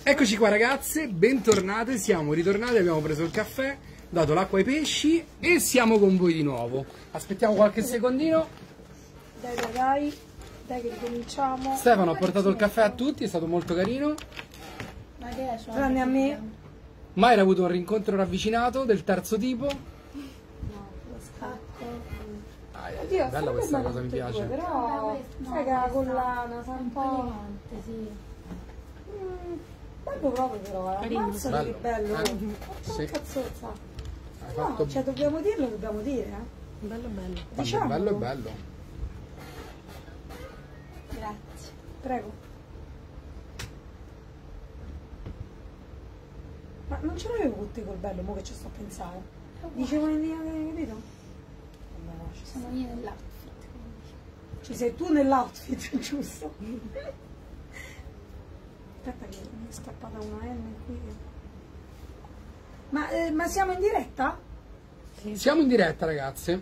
Eccoci qua ragazze, bentornate, siamo ritornati, abbiamo preso il caffè, dato l'acqua ai pesci e siamo con voi di nuovo. Aspettiamo qualche secondino. Dai, che ricominciamo. Stefano ha portato il caffè a tutti, è stato molto carino. Tranne a me. Mayra ha avuto un rincontro ravvicinato del terzo tipo. No, lo scacco. Oddio, bella questa cosa, mi piace. Però, sai che la collana sa un po'... sì. Bello proprio però, ammazza che bello. Sì. Cazzozza. Hai No, fatto cioè dobbiamo dirlo, dobbiamo dire, Bello bello. Diciamo. bello e bello. Grazie. Prego. Ma non ce l'avevo con te col bello, mo che ci sto a pensare. Dicevo in linea, capito? No, ci Sono io nell'outfit. Ci sei tu nell'outfit, giusto? Aspetta che mi è scappata una N qui. Ma siamo in diretta? Sì. Siamo in diretta ragazze.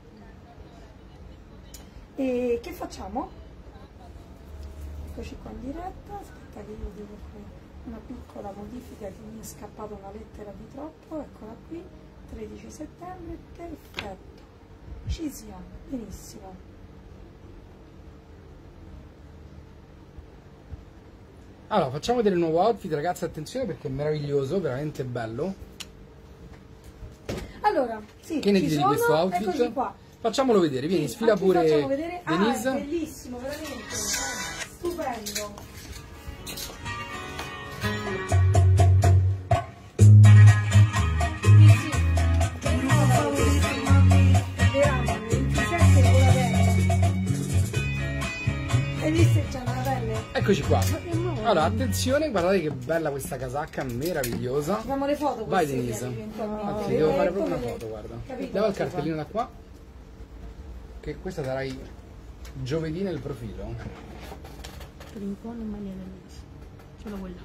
E che facciamo? Eccoci qua in diretta. Aspetta che io devo fare una piccola modifica che mi è scappata una lettera di troppo. Eccola qui, 13 settembre, perfetto. Ci siamo, benissimo. Allora, facciamo vedere il nuovo outfit, ragazzi, attenzione perché è meraviglioso, veramente bello. Allora, sì, che ne dite di questo outfit? Eccoci qua. Facciamolo vedere, vieni, Sì, sfila pure vedere. Denise. È bellissimo, veramente. Stupendo. Hai visto che c'è una pelle? Eccoci qua. Allora, attenzione, guardate che bella questa casacca, meravigliosa. Facciamo le foto. Vai Denise. Ti devo fare proprio una foto, guarda. Leva il cartellino da qua. Che questa darai giovedì nel profilo. Rincone e maglia del mese. Solo quella.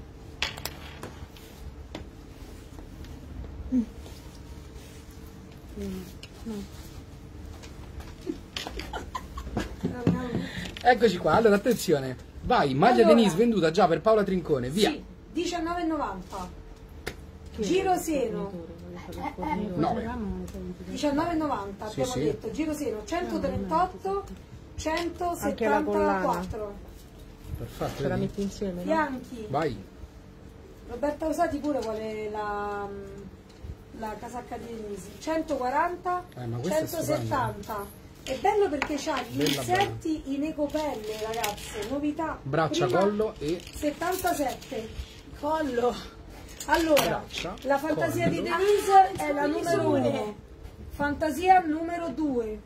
Eccoci qua, allora attenzione. Vai, maglia Allora, Denise venduta già per Paola Trincone, via. Sì, 19,90. Giro seno. 9. 19,90 Sì, abbiamo sì. detto. Giro seno 138, 174. Perfetto. Ce la vedi? metti insieme, no? Fianchi. Vai. Roberta Usati pure vuole la casacca di Denise. 140, Ma questa è 170. È bello perché c'ha gli Bella, inserti in ecopelle, ragazze, novità. Braccia, Prima collo e 77. Collo. Allora, braccia, la fantasia collo. di Denise è la numero 1. Fantasia numero 2.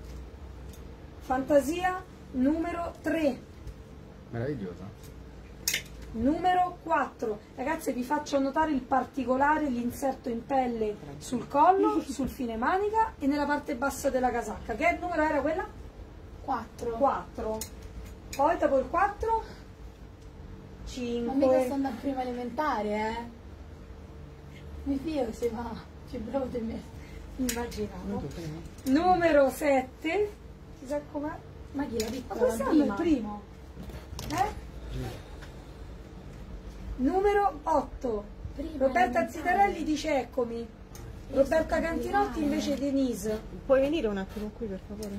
Fantasia numero 3. meravigliosa. Numero 4. Ragazze, vi faccio notare il particolare, l'inserto in pelle sul collo, sul fine manica e nella parte bassa della casacca. Che numero era quella? 4. 4. Poi dopo il 4 5. Ma mica sto andando a prima elementare, Mi fio che si va. Ci provo di me. Immaginavo. Numero 7. Chissà com'è. Ma chi la Ma piccola? quest'anno è il primo. Numero 8. Prima Roberta elementare. Zitarelli dice eccomi. Roberta Cantinotti invece Denise. Puoi venire un attimo qui per favore?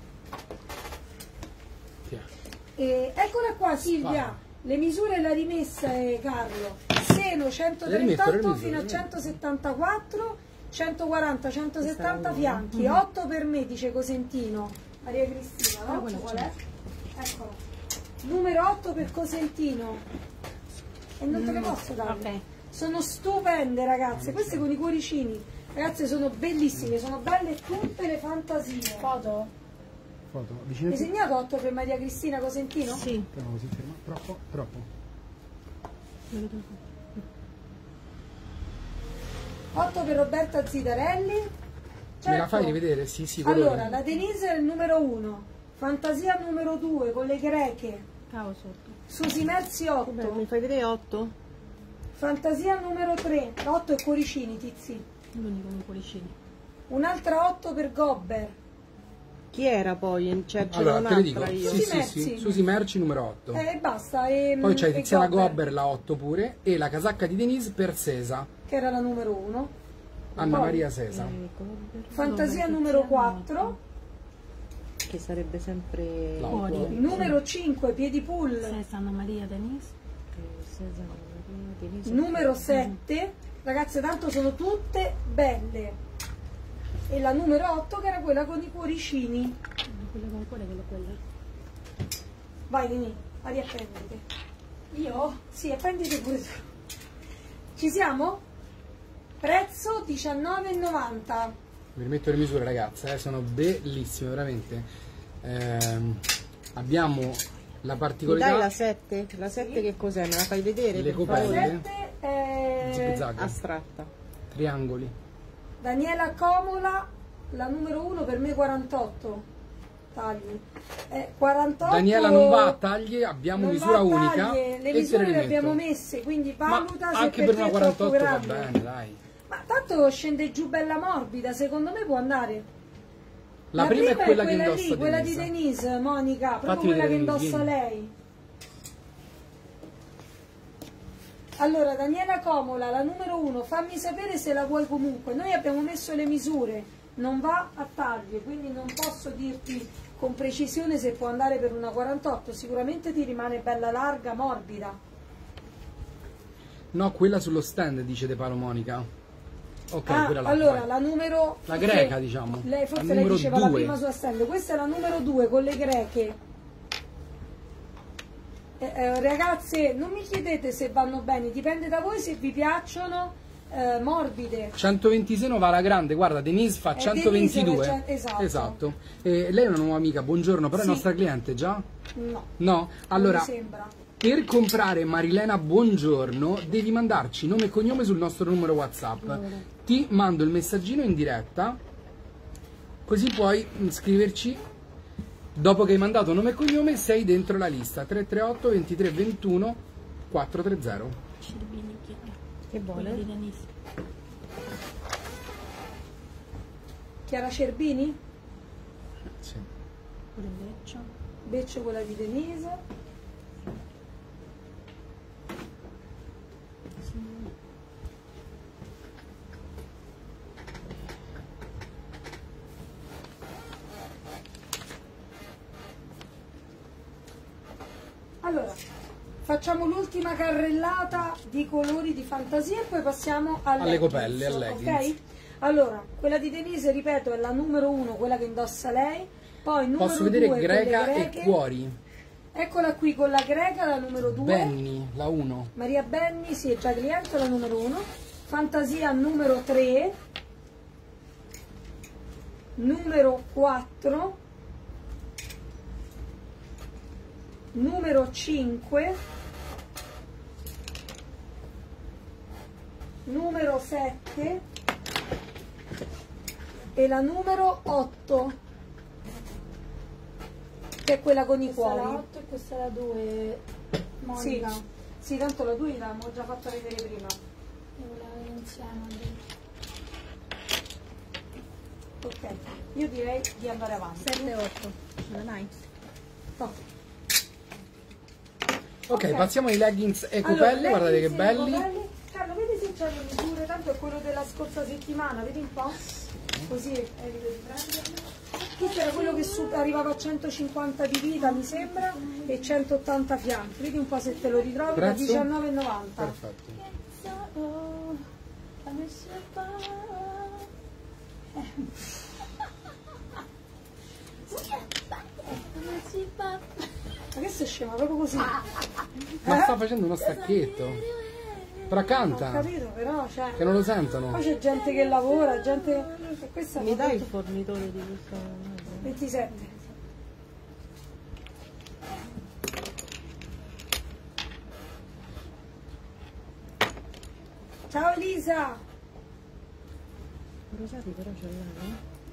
Eccola qua Silvia. Le misure l'ha rimessa Carlo. Seno 138 fino a 174, 140, 170 fianchi. 8 per me dice Cosentino. Maria Cristina, no? Qual è? Eccolo. Numero 8 per Cosentino. E non te le posso dare. Ok. Sono stupende ragazze, queste con i cuoricini. Ragazze sono bellissime, sono belle tutte le fantasie. Foto? Foto, Hai vicino. segnato 8 per Maria Cristina Cosentino? Sì. No, si ferma. Troppo, troppo. 8 per Roberta Zitarelli. Me la fai rivedere? Sì, sì. quello Allora, che- la Denise è il numero 1, Fantasia numero 2 con le greche, Cavo sotto. Susi Merzi Vabbè, 8, mi fai vedere 8? Fantasia numero 3, 8 e cuoricini, tizi. L'unico con i cuoricini. Un'altra 8 per Gobber, Chi era poi? Cioè, c'era Allora, te le dico. un'altra io. Sì, Susi sì, Merci. sì. Susi Merci numero 8. E basta. Poi c'è e Tiziana Gobber, Gobber, la 8 pure, e la casacca di Denise per Sesa, che era la numero 1. Anna Poi, Maria Sesa. Gobber, Fantasia numero 4. che sarebbe sempre La fuori. otto. Numero 5, Piedipool. Anna Maria Denise. Cesare Maria Denise. Numero 7. Ragazze, tanto sono tutte belle. E la numero 8 che era quella con i cuoricini. Quella con cuore, quella. Vai, Nini, vai, appenditi. Io? Sì, appenditi pure tu. Ci siamo? Prezzo 19,90. Vi rimetto le misure, ragazze, sono bellissime, veramente. Abbiamo la Mi particolarità. dai la 7? La 7 che cos'è? Me la fai vedere? Le per copelle. favore? 7 è Zig-zag, Astratta. triangoli. Daniela Comola, la numero 1 per me 48 tagli. 48. Daniela non va a taglie, abbiamo non misura va a unica. taglie, le e te misure le metto. abbiamo messe, quindi Ma valuta se anche per per una te è troppo 48 va grande. bene, dai. Ma tanto scende giù bella morbida, secondo me può andare. La prima è quella che lì, indossa quella di Denise. Denise, Monica, proprio Fatti quella che vedere, Denise, indossa vieni. lei. Allora, Daniela Comola, la numero 1, fammi sapere se la vuoi comunque. Noi abbiamo messo le misure, non va a taglie, quindi non posso dirti con precisione se può andare per una 48, sicuramente ti rimane bella larga, morbida. No, quella sullo stand, dice De Palo Monica. Ok, Ah, quella là. allora, vai. la numero... La greca, diciamo. Lei La forse lei numero diceva la 2. prima sua stand, questa è la numero 2 con le greche. Ragazze, non mi chiedete se vanno bene, dipende da voi se vi piacciono morbide. 126 va la grande, guarda, Denise fa 122. Denise, esatto. Lei è una nuova amica, buongiorno, però Sì. è nostra cliente già? No, No? Allora, non mi sembra. per comprare Marilena Buongiorno devi mandarci nome e cognome sul nostro numero WhatsApp. Ti mando il messaggino in diretta, così puoi scriverci. Dopo che hai mandato nome e cognome sei dentro la lista 338 23 21 430. Che vuole? Chiara Cerbini? Sì. Beccio quella di Denise. Allora, facciamo l'ultima carrellata di colori di fantasia e poi passiamo Alle copelle, al leggings. ok? Allora, quella di Denise, ripeto, è la numero 1, quella che indossa lei. Poi numero Posso vedere 2 greca con le e greche. cuori. Eccola qui con la greca, la numero 2. Benny, la 1. Maria Benni, sì, è già cliente, la numero 1. Fantasia numero 3. Numero 4. Numero 5. Numero 7. E la numero 8. Che è quella con i Questa è la cuori. 8 e questa è la 2. Sì, Monica. sì, tanto la 2 l'abbiamo già fatta vedere prima. Io volevo vedere insieme. Ok, io direi di andare avanti. 7 e 8. Non dai? No. Ok, passiamo ai leggings e copelle, Allora, guardate che leggings e belli. copelle. Carlo, vedi se c'è le misure, tanto è quello della scorsa settimana, vedi un po'? Così evito di prenderlo. Questo era quello che arrivava a 150 di vita, mi sembra, e 180 fianchi. Vedi un po' se te lo ritrovi, da Prezzo? 19,90. Perfetto. Ma questo è scema, proprio così. Ma sta facendo uno stacchetto. Però Ho canta, capito, però, cioè... che non lo sentono. Poi c'è gente che lavora, gente... E questa Mi fa dai il tutto. fornitore di questo? 27. Ciao Elisa! Rosati però ce l'hai?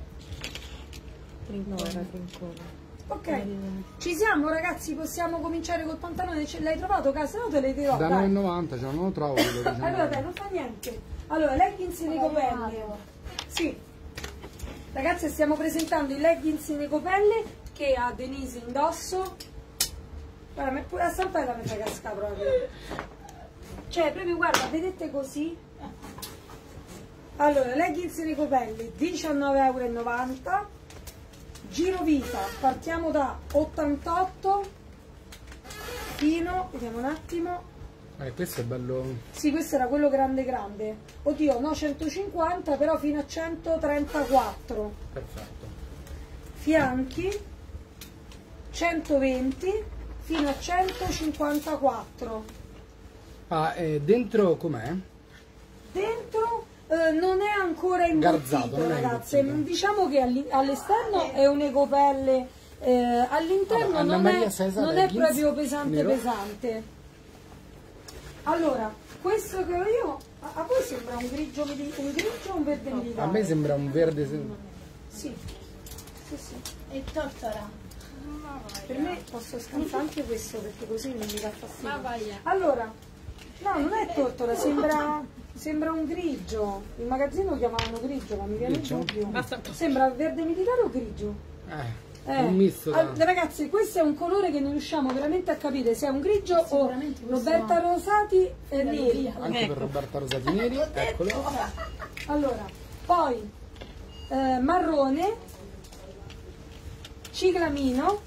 No, era trincone. Ok, ci siamo ragazzi, possiamo cominciare col pantalone. L'hai trovato casa o te l'hai trovato? Da Dai. 9,90, cioè non lo trovo. quello che Allora dai, non fa niente. Allora, leggings e le copelle. Sì. Ragazzi, stiamo presentando i leggings in ecopelle che a Denise indosso. Guarda, pure a stampella mi fa cascare proprio. Cioè, proprio guarda, vedete così? Allora, leggings in ecopelle, 19,90 €. Giro vita, partiamo da 88 fino, vediamo un attimo. Questo è bello. Sì, questo era quello grande grande. Oddio, no, 150, però fino a 134. Perfetto. Fianchi 120 fino a 154. Dentro com'è? Dentro non è ancora Garzato, imbottito, non è ragazze. imbottito. Diciamo che all'esterno è un'ecopelle, all'interno Anna non Maria è, Sesa non è leggings, proprio pesante nero. pesante. Allora, questo che ho io, a voi sembra un grigio o un verde militare? A me sembra un verde. Sì, sì, sì. E tortora. Per me posso scansare anche questo perché così non mi dà fastidio. Ma vai. Allora, no, non è tortora, sembra un grigio. Il magazzino lo chiamavano grigio, ma mi viene il Grigio? dubbio. Sembra verde militare o grigio? Un misto. Ragazzi, questo è un colore che non riusciamo veramente a capire se è un grigio o Sicuramente questo Roberta no. Rosati e neri. Anche per Roberta Rosati neri, eccolo. Allora, poi marrone, ciclamino,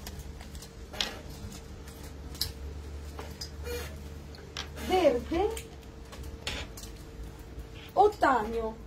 verde, ottanio.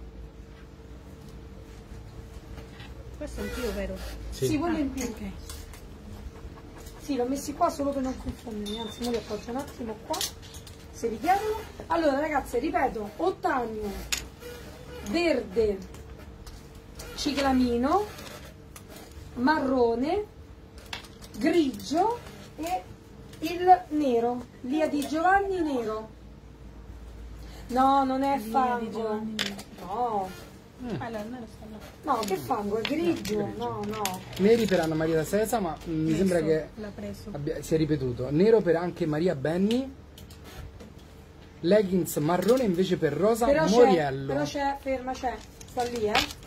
Questo è un più, vero? Sì, quello in più. Ok. Sì, l'ho messi qua solo per non confondermi, anzi me li appoggio un attimo qua, si richiamano. Allora ragazze, ripeto, ottanio, verde, ciclamino, marrone, grigio e il nero, Lia di Giovanni nero. No, non è fango. No, Allora, non lo sto là. no, che fango? È grigio? No, no. Neri per Anna Maria da Sesa, ma mi sembra che L'ha preso. si è ripetuto. Nero per anche Maria Benni. Leggings marrone invece per Rosa Moriello. Però c'è, ferma, c'è, sta lì,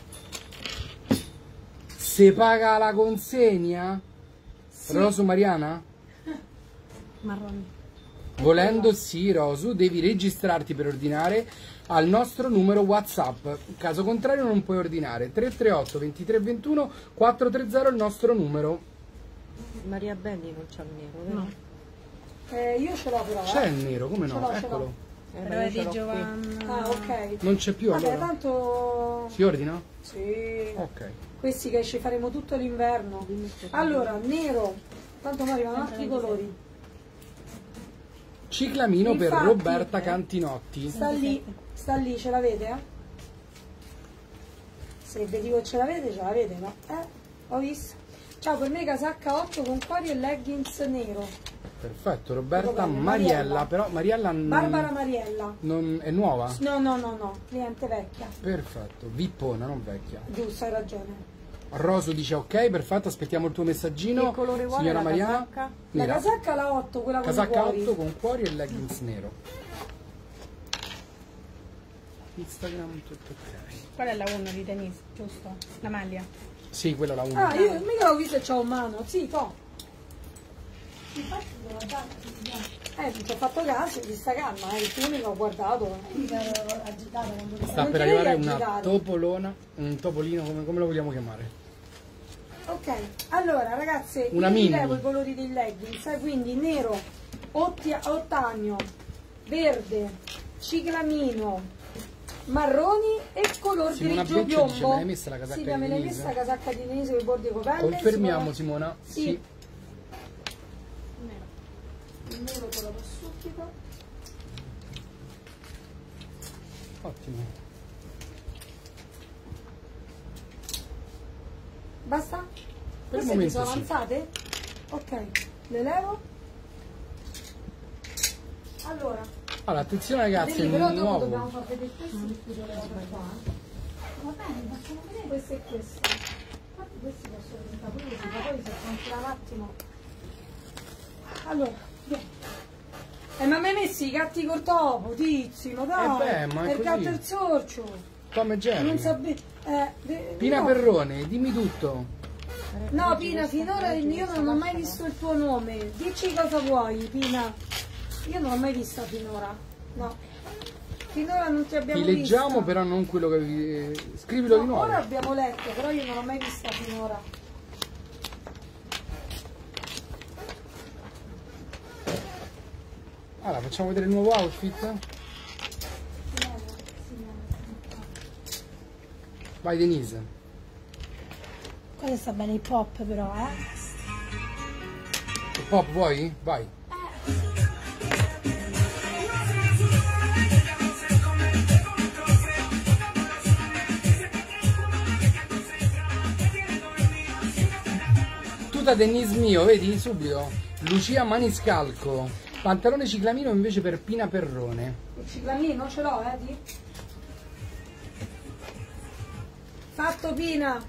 Se paga la consegna? Sì. Rosu Mariana? Marroni. Volendo sì, Rosu, devi registrarti per ordinare al nostro numero WhatsApp. In caso contrario non puoi ordinare. 338 23 21 430 il nostro numero. Maria Benni non c'ha il nero, vero? No. Io ce l'ho però. C'è il nero, come Ce no? l'ho, ce Eccolo. l'ho. Però è di Giovanna. Ah, ok. Non c'è più Vabbè, allora. tanto... Si ordina? Sì. Ok. Questi che ci faremo tutto l'inverno. Allora, nero. Tanto mi arrivano altri colori. Ciclamino per Infatti, Roberta Cantinotti. Sta lì, ce l'avete? Se vi dico ce l'avete, no? Ho visto. Ciao, per me casacca 8 con cuori e leggings nero. Perfetto, Roberta Come? Mariella, Mariella. però Mariella Barbara Mariella. non è nuova? No, cliente vecchia. Perfetto, vippona, non vecchia. Giusto, hai ragione. Rosu dice ok, perfetto, aspettiamo il tuo messaggino. Che colore vuole Signora la Mariana? casacca? La Nera. casacca la 8, quella con i Casacca cuori. 8 con cuori e leggings nero. Instagram tutto ok. Qual è la 1 di Denise, giusto? La maglia. Sì, quella è la 1. Ah, io mica l'ho visto e c'ho in mano. Sì, to. Infatti non ci ho fatto caso di sta gamma, il film l'ho guardato. agitata quando Sta non per ti devi arrivare una agitare. topolona, un topolino, come lo vogliamo chiamare? Ok, allora ragazze, Una io vi mini. levo i colori dei leggings, quindi nero, ottanio, verde, ciclamino, marroni e color Simona grigio Beccio dice, piombo. me l'hai messa la casacca sì, di me l'hai Denise? messa la casacca di Denise con i bordi copelle. Confermiamo Simona? Sì. Il nero te lo do subito. Ottimo. Basta? Per il Queste momento sono sì. avanzate? Ok, le levo. Allora, Allora, attenzione ragazzi, vedi, è però dopo dobbiamo nuovo. far vedere questi perché io le levo per qua. Va bene, facciamo vedere questo e questo. Infatti questi posso diventare pure così, ma poi se confila un attimo. Allora, vieni. Ma mi hai messi i gatti col topo, tizio, dai, beh, ma è per così. gatto il sorcio. Tom e Jerry. Non so Pina no. Perrone, dimmi tutto. No, Pina, finora io non ho mai visto il tuo nome. Dici cosa vuoi, Pina. Io non l'ho mai vista finora. No. Finora non ti abbiamo Ti leggiamo, vista. però non quello che... Scrivilo di nuovo. Ora abbiamo letto, però io non l'ho mai vista finora. Allora, facciamo vedere il nuovo outfit? Vai Denise. Questo sta bene hip hop però, Il pop vuoi? Vai. Tuta Denise mio, vedi subito? Lucia Maniscalco. Pantalone ciclamino invece per Pina Perrone. Il ciclamino ce l'ho, di? Fatto, Pina.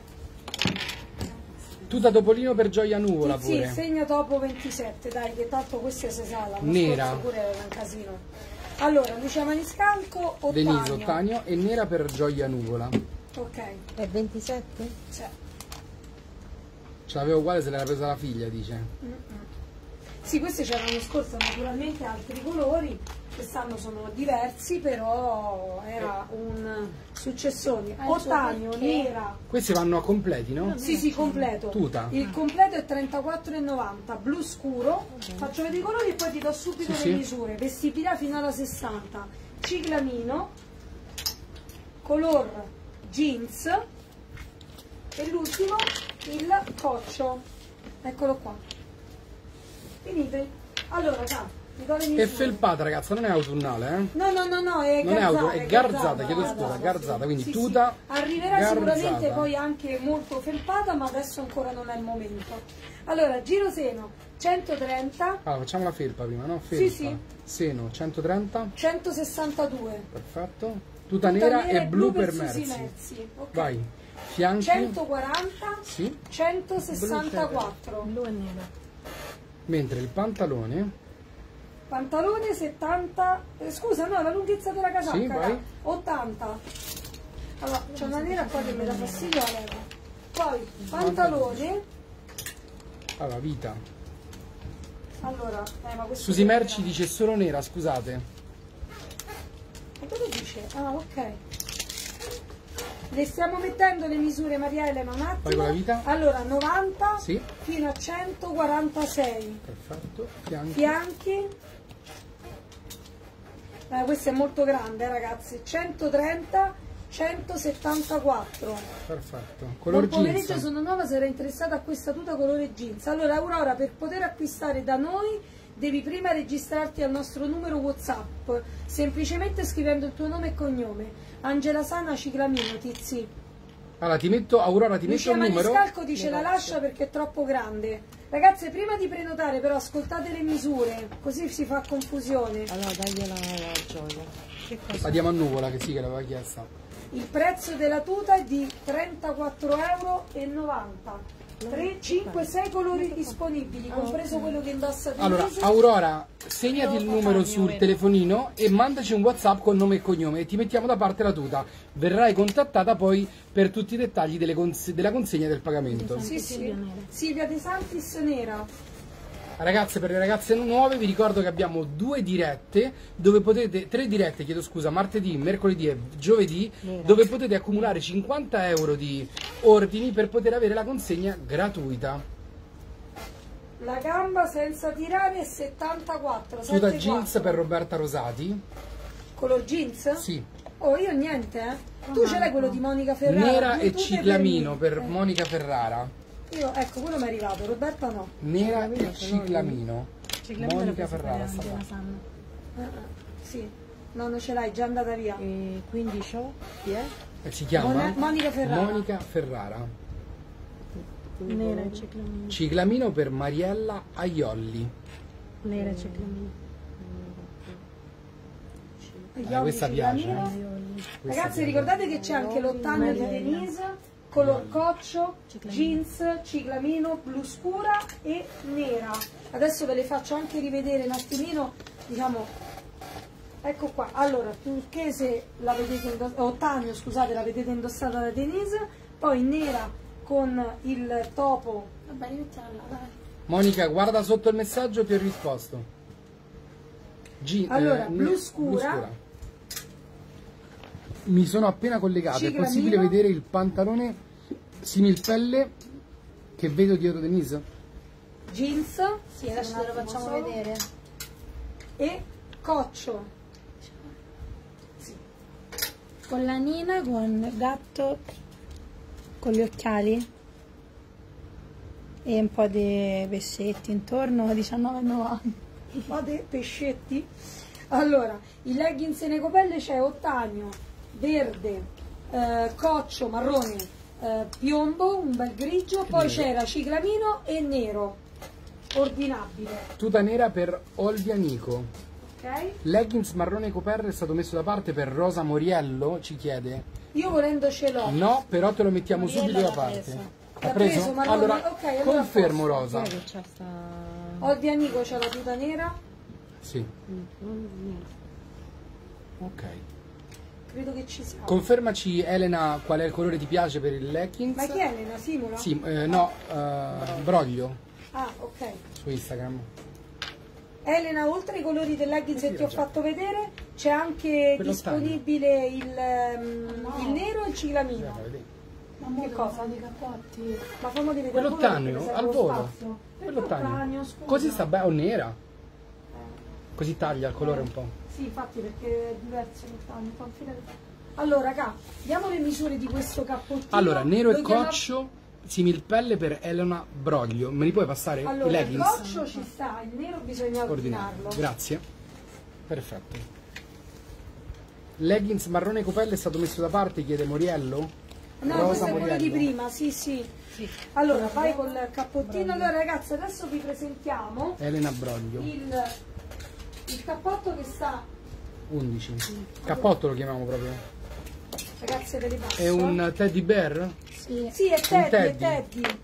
Tuta Topolino per Gioia Nuvola Sì, pure. segna dopo 27, dai, che tanto queste si sa, l'anno Nera. scorso pure era un casino. Allora, Lucia Maniscalco, Denise Ottagno. Ottagno e nera per Gioia Nuvola. Ok, È 27? c'è. Ce l'avevo uguale se l'era presa la figlia, dice. Sì, queste c'erano l'anno scorso, naturalmente altri colori, quest'anno sono diversi, però era un successone. Ottagno, nera. Questi vanno a completi, no? Sì, sì, completo. Tuta. Il completo è 34,90, blu scuro. Faccio vedere i colori e poi ti do subito Sì, le sì. misure. Vestibile fino alla 60, ciclamino, color jeans e l'ultimo il coccio. Eccolo qua. Finite. Allora, vi do le misure. È felpata, ragazza, non è autunnale, eh? No, è Non è garzata. auto, è garzata, chiedo scusa, garzata, quindi sì, tuta sì. Arriverà garzata. sicuramente poi anche molto felpata, ma adesso ancora non è il momento. Allora, giro seno 130, Allora, facciamo la felpa prima, no? Felpa. Sì. Seno 130, 162. perfetto. Tuta nera e blu per Susi Merzi. Merzi. Ok. Vai. Fianchi. 140, Sì. 164. blu e nero. Mentre il pantalone, Pantalone 70, scusa, no, la lunghezza della casacca, Sì, vai. era 80. Allora, c'è una nera qua che mi dà fastidio, la levo. Poi, pantalone, allora, vita. allora, ma questo Susi Merci dice solo nera, scusate. Ma dove dice? Ah, ok. Le stiamo mettendo le misure, Maria Elena, un attimo. Poi con la vita? Allora, 90 Sì. fino a 146. Perfetto. Fianchi. Fianchi. Questo è molto grande, ragazzi. 130, 174. Perfetto. Color Buon pomeriggio, jeans. sono nuova, sarei interessata a questa tuta colore jeans. Allora, Aurora, per poter acquistare da noi devi prima registrarti al nostro numero WhatsApp, semplicemente scrivendo il tuo nome e cognome. Angela Sana Ciclamino, Tizi. Allora, ti metto, Aurora, ti metto Lucia il numero. Maniscalco dice la lascia perché è troppo grande. Ragazze, prima di prenotare però ascoltate le misure, così si fa confusione. Allora dagliela a Gioia. Che cosa? La diamo a Nuvola, che sì, che l'aveva chiesta. Il prezzo della tuta è di 34,90 €. 5, 6 colori disponibili, compreso quello che indossa Denise. Allora, Aurora, segnati il numero sul telefonino e mandaci un WhatsApp con nome e cognome e ti mettiamo da parte la tuta. Verrai contattata poi per tutti i dettagli della consegna del pagamento. Sì, sì. Silvia De Santis nera. Ragazze, per le ragazze nuove vi ricordo che abbiamo 2 dirette, dove potete, 3 dirette, chiedo scusa, martedì, mercoledì e giovedì, dove potete accumulare 50 € di ordini per poter avere la consegna gratuita. La gamba senza tirare è 74. Tuta 74. jeans per Roberta Rosati. Color jeans? Sì. Oh, io niente, Tu ce l'hai quello di Monica Ferrara? Nera Due e tute ciclamino per per me. Monica Ferrara. Io, ecco, quello mi è arrivato, Roberta no. Nera e ciclamino. Monica Ferrara sta qua. Sì, no, non ce l'hai, già andata via. E quindi ciò chi è? Si chiama Monica Ferrara. Monica Ferrara. Nera e ciclamino. Ciclamino per Mariella Aiolli. Nera e ciclamino. Gli occhi questa piace, ciclamino. Questa Ragazzi, piace. ricordate che c'è anche l'ottagno di Denise, color coccio, jeans, ciclamino, blu scura e nera. Adesso ve le faccio anche rivedere un attimino, diciamo, Ecco qua, allora, turchese la vedete ottanio, scusate, la vedete indossata da Denise, poi nera con il topo. Vabbè, rimettiamo là, dai. Monica, guarda sotto il messaggio, ti ho risposto. Allora, blu scura. Mi sono appena collegato, è possibile vedere il pantalone similpelle che vedo dietro Denise? Jeans. Sì, adesso te lo facciamo vedere. E coccio. Con la Nina, con gatto, con gli occhiali e un po' di pescetti intorno, 19,90. Un po' di pescetti. Allora, i leggings in ecopelle c'è ottanio, verde, coccio, marrone, piombo, un bel grigio, poi c'era ciclamino e nero, ordinabile. Tuta nera per Olvianico. Ok? Leggings marrone coperto è stato messo da parte per Rosa Moriello, ci chiede. Io volendo ce l'ho. No, però te lo mettiamo subito da parte. Ha preso? marrone? Allora, Ok, allora confermo posso. Rosa. Che c'è sta... Olvianico c'è la tuta nera, Sì. Ok. credo che ci sia. Confermaci Elena qual è il colore ti piace per il leggings. Ma chi è Elena? Simula? Sì, no, Broglio Ah, ok. su Instagram. Elena, oltre ai colori del leggings che ti ho fatto vedere, c'è anche Quello disponibile il nero e il ciclamino. Ma mo Che devo cosa? fare dei cappotti. Ma fammi vedere Quello al volo, tanio, perché serve al lo volo. spazio. Quello Perché tanio. scusa? Così sta bene, o nera. Così taglia il colore un po'. Sì, infatti perché è diverso il tanio. Allora, raga, diamo le misure di questo cappottino. Allora, nero e Lo chiama- coccio, similpelle per Elena Broglio. Me li puoi passare? I Allora, il leggings? coccio ci sta, il nero bisogna Ordinario. ordinarlo. Grazie. Perfetto. Leggings marrone copelle è stato messo da parte, chiede Moriello? No, questo è quello di Moriello. prima, sì. Allora, vai col cappottino. Allora, ragazzi, adesso vi presentiamo Elena Broglio. il cappotto che sta, 11. Cappotto lo chiamiamo proprio. ragazzi, ve li passo. È un teddy bear? Sì, è Teddy, Teddy. è Teddy.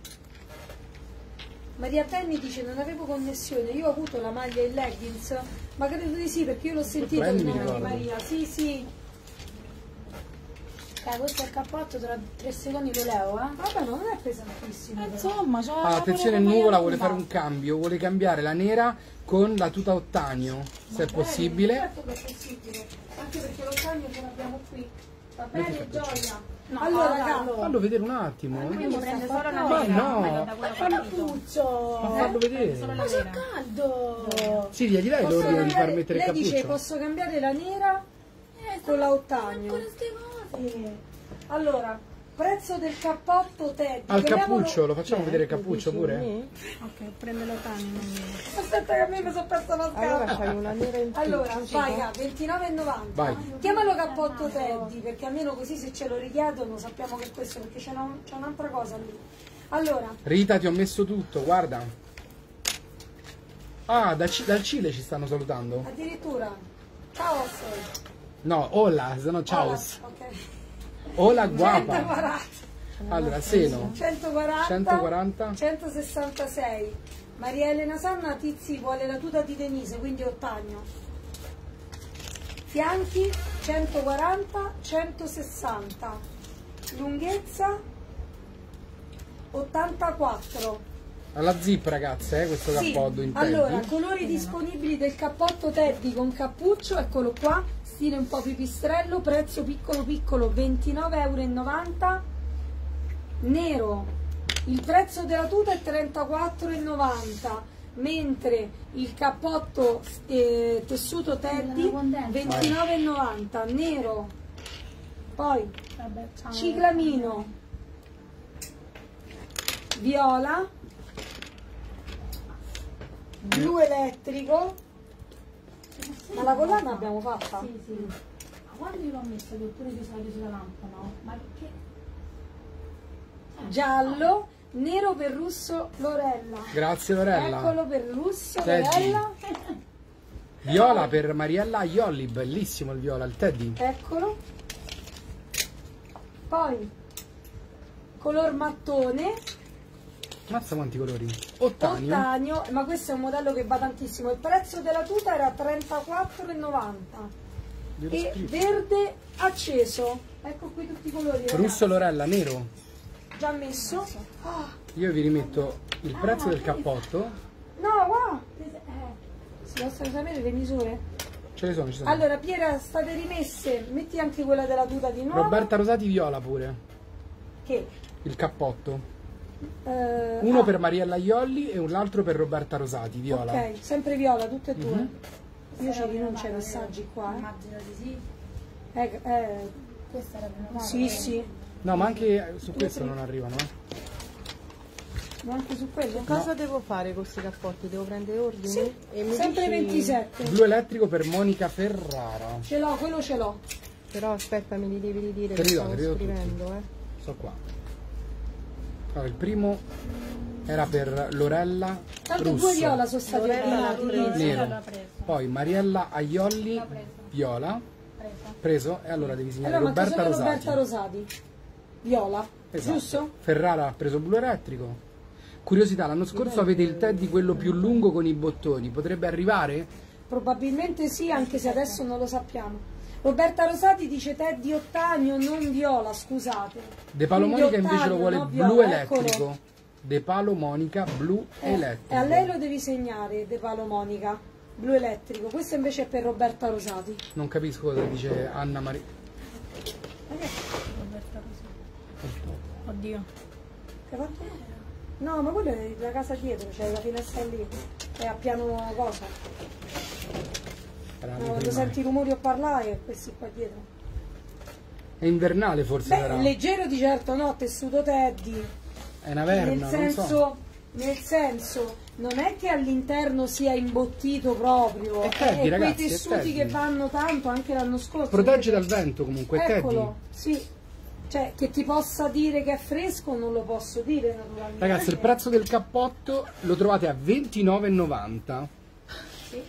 Maria Penny dice non avevo connessione, io ho avuto la maglia e il leggings, ma credo di sì perché io l'ho sentito il Prendi, mi nome di ricordo. Maria, sì. Questo è il cappotto, tra 3 secondi lo levo, Vabbè, no, non è pesantissimo. però. Insomma, c'ho Ah, attenzione, Nuvola vuole fare un cambio, vuole cambiare la nera con la tuta ottanio, se è possibile. Certo che è possibile, anche perché lo cambio ce l'abbiamo qui. Va Metti bene, il cappuccio. Gioia? No, allora, Carlo. Fallo vedere un attimo. Quindi prende solo la Ma nera. no, da quello che ho capito. Cappuccio! ma fallo vedere. Solo la Ma c'è nera. caldo! Sì, gli dai Posso l'ordine di far cambiare- mettere il lei dice cappuccio? posso cambiare la nera con la ottanio. Queste cose. Allora, prezzo del cappotto Teddy. Al chiamiamolo- cappuccio, lo facciamo vedere il cappuccio pure? Ok, prende l'otanio, non mi... Aspetta che a me mi sono perso la Allora scarpa. fai una nera in più. Allora, vai, 29,90. Vai. Chiamalo cappotto Teddy, perché almeno così se ce lo richiedono sappiamo che è questo, perché c'è un'altra cosa lì. Allora, Rita, ti ho messo tutto, guarda. Ah, dal Cile ci stanno salutando. addirittura, ciao. No, hola, se no ciao. Ok. Hola, guapa. 140. Allora, seno. 140, 140. 166. Maria Elena Sanna Tizi vuole la tuta di Denise, quindi ottagno. Fianchi 140, 160. Lunghezza 84. Alla zip, ragazze, questo Sì, cappotto in allora, Teddy. colori disponibili del cappotto Teddy con cappuccio, eccolo qua, stile un po' pipistrello, prezzo piccolo piccolo 29,90 €, nero, il prezzo della tuta è 34,90 €, mentre il cappotto tessuto Teddy 29,90 €, nero, poi Vabbè, ciao. ciclamino, viola, blu elettrico, ma la collana l'abbiamo fatta? Sì. Ma quando io l'ho messa che pure ti sai sulla lampa, no? Ma che? Giallo, nero per Russo Lorella. Grazie Lorella. Eccolo per Russo Teddy. Lorella. Viola per Mariella Iolli, bellissimo il viola, il Teddy. Eccolo. Poi color mattone, Mazza quanti colori. Ottanio. ottanio, ma questo è un modello che va tantissimo. Il prezzo della tuta era 34,90 €. e verde acceso. Ecco qui tutti i colori. Russo ragazzi. Lorella nero. Già messo. Ah, Io vi rimetto il prezzo del cappotto. no, wow. Si possono sapere le misure? Ce ne sono, ci sono. Allora, Piera, state rimesse. Metti anche quella della tuta di nuovo. Roberta Rosati viola pure. Che? Il cappotto. Uno per Mariella Iolli e un altro per Roberta Rosati, viola. Ok, sempre viola, tutte e due. Mhm. Io ci rinuncio ai messaggi qua. Immagino di sì. Questa era prenotato. Sì, sì. No, ma anche su questo non arrivano, Ma anche su quello. Cosa devo fare con questi cappotti? Devo prendere ordine? Sì, E mi sempre dici- 27. Blu elettrico per Monica Ferrara. Ce l'ho, quello ce l'ho. Però aspetta, me li devi ridire Te che li do, stavo te li do tutti. scrivendo, Sto qua. Allora, il primo era per Lorella Tanto Russo. due viola sono stati Lorella l'ha ordinati. Nero. Poi Mariella Aiolli viola. Preso? E allora devi segnare Allora manca Roberta solo Rosati. Roberta Rosati. Viola. Esatto. Giusto? Ferrara ha preso blu elettrico. Curiosità, l'anno scorso avete il teddy quello più lungo con i bottoni. Potrebbe arrivare? Probabilmente sì, anche se adesso non lo sappiamo. Roberta Rosati dice Teddy Ottagno, non viola, scusate. De Palo Quindi Monica invece Ottagno, lo vuole no blu viola, eccolo. elettrico. De Palo Monica blu E elettrico. a lei lo devi segnare, De Palo Monica, blu elettrico. Questo invece è per Roberta Rosati. Non capisco cosa dice Anna Maria. Oddio. Che hai fatto? No, ma quella è la casa dietro, c'è la finestra lì. È a piano cosa? Era No, lì quando prima. senti i rumori o parlare, questi qua dietro. È invernale forse sarà. Beh, leggero di certo no, tessuto Teddy. È una verna, Nel senso, non è che all'interno sia imbottito proprio, È Teddy, quei ragazzi, è tessuti Teddy. che vanno tanto anche l'anno scorso. Protegge dal vento comunque, è Eccolo, Teddy. sì. Cioè, che ti possa dire che è fresco non lo posso dire naturalmente. Ragazzi, il prezzo del cappotto lo trovate a 29,90. Sì.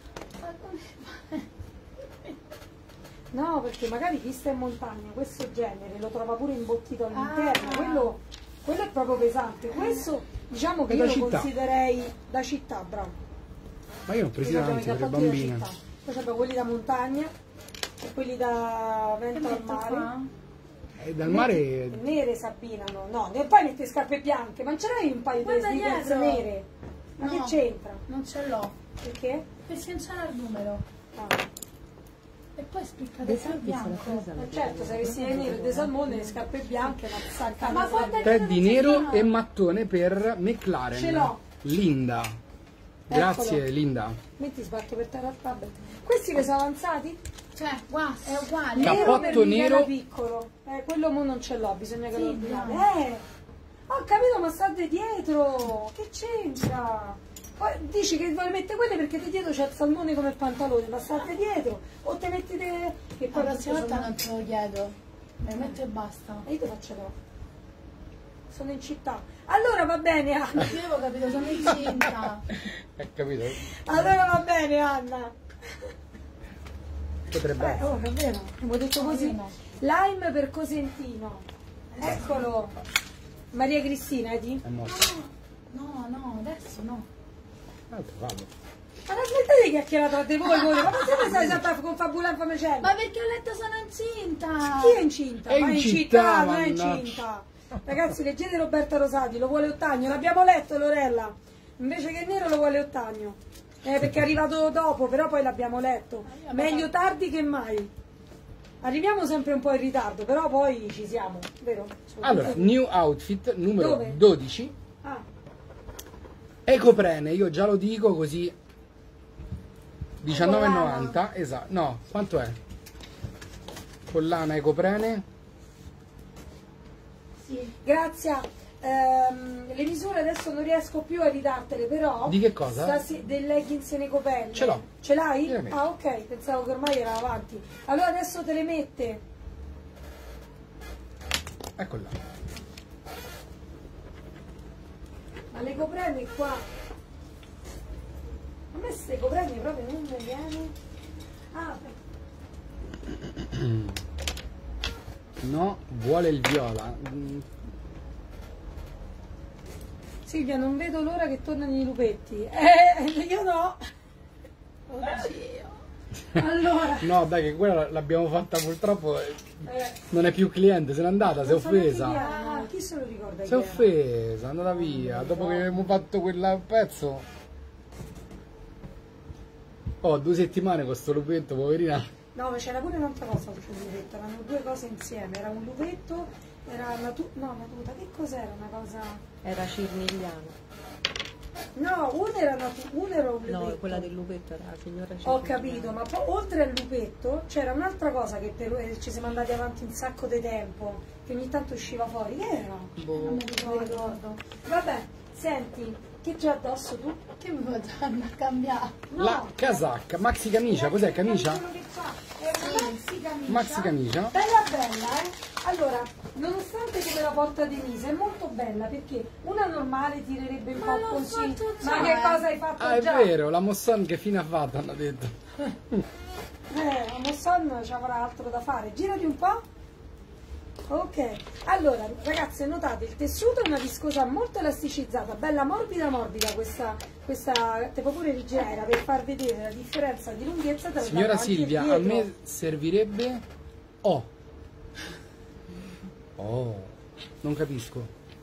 No, perché magari chi sta in montagna, questo genere lo trova pure imbottito all'interno, quello è proprio pesante. Questo diciamo che È io da lo città. considererei da città, bravo. Ma io ne ho presi Noi abbiamo i tanti per le cappotti da bambine. città. Poi abbiamo quelli da montagna e quelli da vento al mare. E dal mare Nere si abbinano, no, e poi metti scarpe bianche, ma ce l'hai un paio di Guarda sneakers dietro. nere? Ma No. che c'entra? Non ce l'ho. Perché? Perché non c'era il numero. Ah. E poi spiccate De il Salvi se l'ha bianco. presa Ma la certo, se avessi le nere de salmone, le scarpe bianche, ma sacca. Ma guarda che Teddy nero e mattone per McLaren. Ce l'ho. Linda. Grazie Eccolo. Linda. Metti sbatto per terra al tablet. Questi che sono avanzati? Cioè, qua è uguale. Cap- Nero Cappotto per Michela nero. Piccolo. Quello mo non ce l'ho, bisogna che Sì, lo ordiniate. no. Ho capito, ma state dietro. Che c'entra? Poi dici che vuoi mettere quelle perché di dietro c'è il salmone come il pantalone, ma state dietro. O te mettete... Che La poi prossima tutte volta sono- non te lo chiedo. Me lo metto e basta. E io te faccio sono in città. Allora va bene Anna. Io avevo capito, sono incinta. Capito? Allora va bene Anna. Potrebbe essere. Oh, è vero, abbiamo detto così. no. Lime per Cosentino. Eccolo. Maria Cristina, Edi. È morto. No, adesso no. Vado. Ma non smettete di chiacchierare tra di voi, ma perché stai sempre a confabulare in famiglia? Ma perché ho letto sono incinta? Chi è incinta? È Ma in in città, città, non è mannaggia. incinta. Ragazzi, leggete Roberta Rosati, lo vuole Ottagno, l'abbiamo letto Lorella. Invece che nero lo vuole Ottagno. Perché è arrivato dopo, però poi l'abbiamo letto. Meglio tardi che mai. Arriviamo sempre un po' in ritardo, però poi ci siamo, vero? Allora, new outfit numero Dove? 12. Ah, Ecoprene, io già lo dico così. 19,90. Esatto. No, quanto è? Collana Ecoprene. Sì. grazie. Le misure adesso non riesco più a ridartele, però. Di che cosa? Del leggings in ecopelle. Ce l'ho. Ce l'hai? Io le metto. Ah, ok, pensavo che ormai era avanti. Allora adesso te le mette. Ecco là. Ma le coprene qua. A me queste coprene proprio non mi viene. Ah, No, vuole il viola. Silvia, non vedo l'ora che tornano i lupetti. Io no. Oddio. Allora, No, dai, che quella l'abbiamo fatta purtroppo. Non è più cliente, se n'è andata, si è offesa. Ah, chi se lo ricorda? Si è offesa, è andata via. Dopo che abbiamo fatto quel pezzo. Oh, 2 settimane con sto lupetto, poverina. No, ma c'era pure un'altra cosa sul lupetto, erano 2 cose insieme, era un lupetto, era una tuta, che cos'era? Una cosa... Era cirnigliano. No, uno era un lupetto. No, quella del lupetto era la signora Ho cirnigliana. capito, ma poi oltre al lupetto c'era un'altra cosa che ci siamo andati avanti un sacco di tempo, che ogni tanto usciva fuori, che era? Non mi ricordo. Vabbè, senti, che c'è addosso tu? Che mi faccio andare a cambiare? La casacca, maxi camicia, cos'è camicia? È una maxi camicia. Maxi camicia? Bella bella, eh? Allora, nonostante come la porta Denise, è molto bella perché una normale tirerebbe un po' l'ho così. fatto già, Ma che cosa hai fatto Ah, è già? vero, la Mosson che fine ha fatto, hanno detto. La Mosson ci avrà altro da fare. Girati un po'. Ok, allora ragazzi notate il tessuto è una viscosa molto elasticizzata, bella morbida questa te può pure rigirare per far vedere la differenza di lunghezza tra il Signora davanti e il Silvia, a dietro. me servirebbe... Oh, non capisco.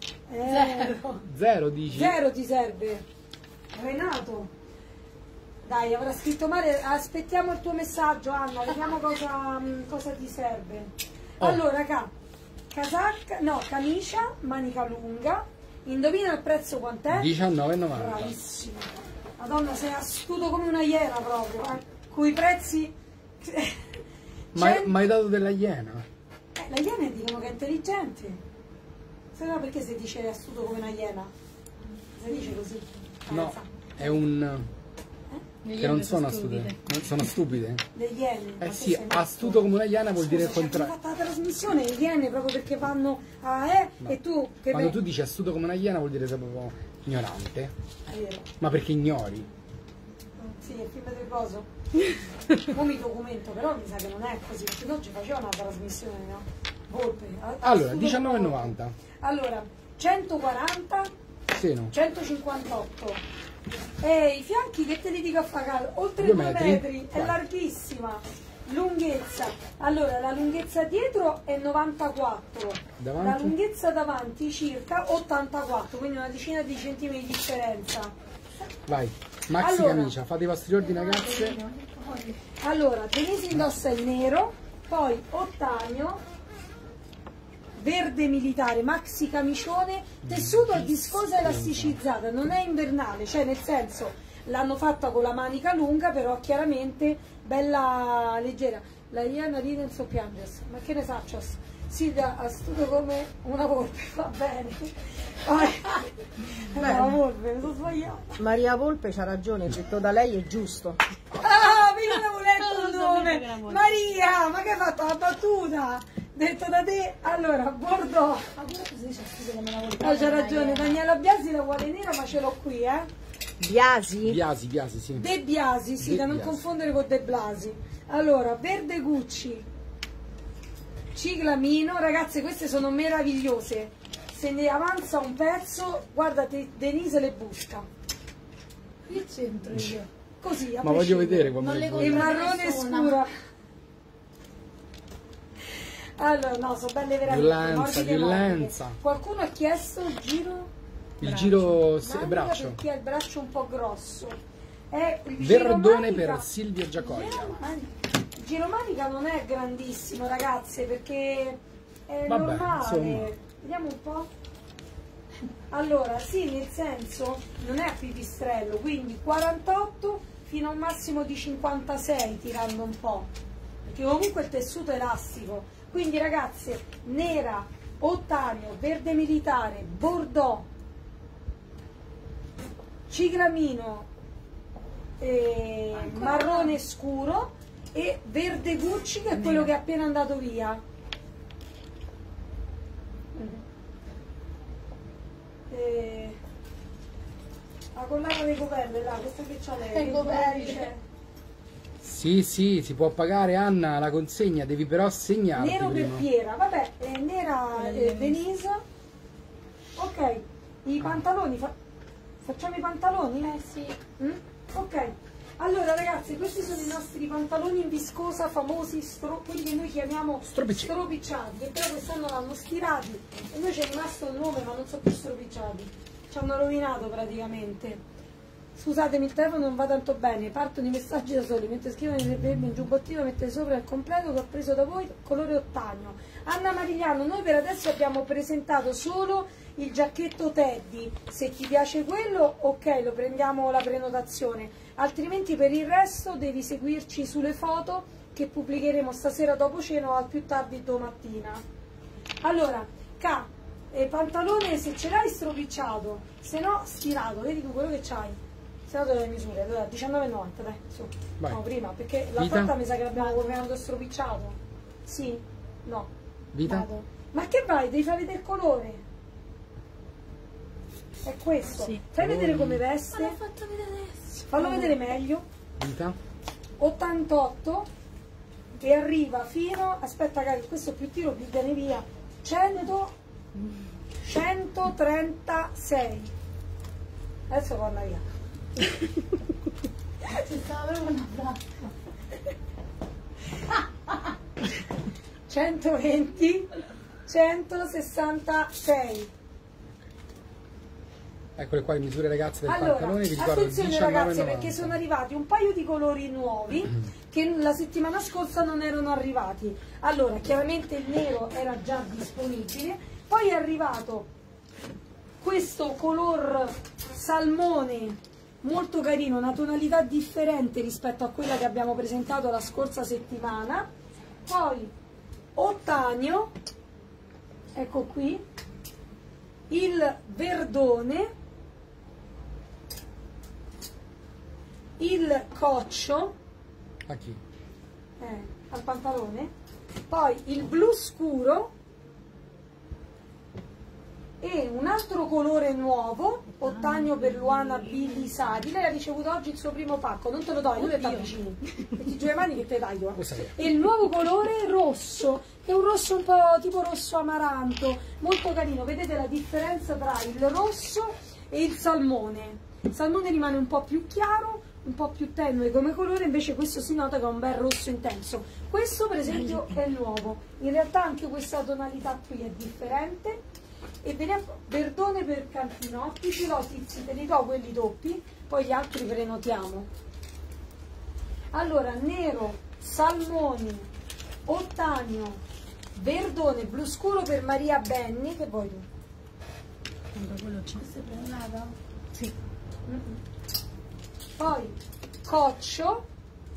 Zero dici? Zero ti serve. Renato. Dai, avrà scritto male. Aspettiamo il tuo messaggio, Anna, vediamo cosa ti serve. Allora, casacca, no, camicia, manica lunga. Indovina il prezzo quant'è? 19,90. Bravissimo. Madonna, sei astuto come una iena proprio. Coi prezzi... Ma hai dato della iena? La iena dicono che è intelligente. Se no perché si dice astuto come una iena? Si dice così. No, è un... che non sono astute, sono stupide. Le iene. Eh sì, astuto come una iena vuol dire il Abbiamo contrario. fatto la trasmissione, le iene proprio perché vanno a No. e tu che Quando tu dici astuto come una iena vuol dire sei proprio ignorante. È vero. Ma perché ignori? Sì, è il film del coso. Poi mi documento, però mi sa che non è così, perché oggi faceva una trasmissione, no? Volpe. Allora, Astuto come 19,90. Allora, 140, Seno. 158. E i fianchi che te li dico a fare? Oltre 2 2 metri. metri, è Vai. larghissima. Lunghezza. Allora, la lunghezza dietro è 94. Davanti? La lunghezza davanti circa 84, quindi una decina di centimetri di differenza. Vai, maxi Allora. camicia, fate i vostri ordini ragazze. Allora, Denise indossa il nero, poi ottanio, verde militare, maxi camicione, tessuto a viscosa elasticizzata, non è invernale, cioè nel senso l'hanno fatta con la manica lunga, però chiaramente bella leggera. La iena ride in suo pianges, ma che ne faccio? Silvia, astuto come una volpe, va bene. La volpe, mi sono sbagliata. Maria Volpe c'ha ragione, detto da lei è giusto. Ah, mi avevo letto il nome! Maria, ma che hai fatto la battuta? Detto da te, allora, Bordeaux. Ma pure così c'è scritto come la volpe. Ah, c'ha ragione, Daniela Biasi la vuole nera, ma ce l'ho qui, Biasi? Biasi, sì. De Biasi, sì, De da non Biasi. confondere con De Blasi. Allora, verde Gucci, ciclamino, ragazze, queste sono meravigliose. Se ne avanza un pezzo, guardate, Denise le busca. Che c'entro io? Così, a Ma voglio prescindere. vedere come Non le le Il compro marrone nessuna. scuro. Allora, no, sono belle veramente. Violenza, morbide, violenza. morbide. Qualcuno ha chiesto il giro Il giro manica braccio. perché ha il braccio un po' grosso. È il Verdone giro manica- per Silvia Giacoglia. Il giro manica non è grandissimo, ragazze, perché è Vabbè, normale. insomma. Vediamo un po'. Allora, sì, nel senso, non è a pipistrello, quindi 48 fino a un massimo di 56 tirando un po', perché comunque il tessuto è elastico. Quindi ragazze, nera, ottanio, verde militare, bordeaux, ciclamino, marrone scuro e verde Gucci, che è quello che è appena andato via. La collana dei coperle, là, questa che c'ha lei. Le coperte. C'è. Sì, si può pagare Anna la consegna, devi però segnarti Nero per prima. Piera, vabbè, nera Denise. Ok, i pantaloni, facciamo i pantaloni? Sì. Mm? Ok, Allora ragazzi, questi sono i nostri pantaloni in viscosa famosi, quelli che noi chiamiamo stropicciati, che però quest'anno l'hanno stirati e noi ci è rimasto il nome, ma non sono più stropicciati, ci hanno rovinato praticamente. Scusatemi, il telefono non va tanto bene, partono i messaggi da soli, mentre scrivono in giubbottino, mette sopra il completo che ho preso da voi, colore ottagno. Anna Marigliano, noi per adesso abbiamo presentato solo il giacchetto Teddy, se ti piace quello ok, lo prendiamo la prenotazione, altrimenti per il resto devi seguirci sulle foto che pubblicheremo stasera dopo cena o al più tardi domattina. Allora, pantalone se ce l'hai stropicciato, se no stirato, vedi tu quello che c'hai. Le misure, allora 19,90 dai, su. No, prima, perché la foto mi sa che l'abbiamo comprato stropicciato. Sì? No. Vita? Vado. Ma che vai? Devi far vedere il colore. È questo. Sì. Fai vedere come veste. Ma l'ho fatto vedere adesso. Fallo vedere meglio. Vita? 88 e arriva fino, aspetta che questo più tiro più viene via, 136. Adesso torna via. Ci stava proprio una frasca. 120, 166. Eccole qua le misure ragazze del Allora, pantalone, vi ricordo attenzione ragazzi, perché sono arrivati un paio di colori nuovi che la settimana scorsa non erano arrivati. Allora, chiaramente il nero era già disponibile, poi è arrivato questo color salmone molto carino, una tonalità differente rispetto a quella che abbiamo presentato la scorsa settimana, poi ottanio, ecco qui, il verdone, il coccio, a chi? Al pantalone, poi il blu scuro e un altro colore nuovo, ottagno per Luana Billy Sadi. Lei ha ricevuto oggi il suo primo pacco, non te lo do, io te lo vicini, metti giù le mani che te taglio. E il nuovo colore rosso, è un rosso un po' tipo rosso amaranto, molto carino, vedete la differenza tra il rosso e il salmone. Il salmone rimane un po' più chiaro, un po' più tenue come colore, invece questo si nota che è un bel rosso intenso. Questo per esempio è nuovo, in realtà anche questa tonalità qui è differente. E verdone per Cantinotti, tizi, te li do quelli doppi, poi gli altri prenotiamo. Allora, nero, salmoni, ottanio, verdone, blu scuro per Maria Benni, che vuoi tu? Quello c'è sempre andato? Sì. Poi coccio,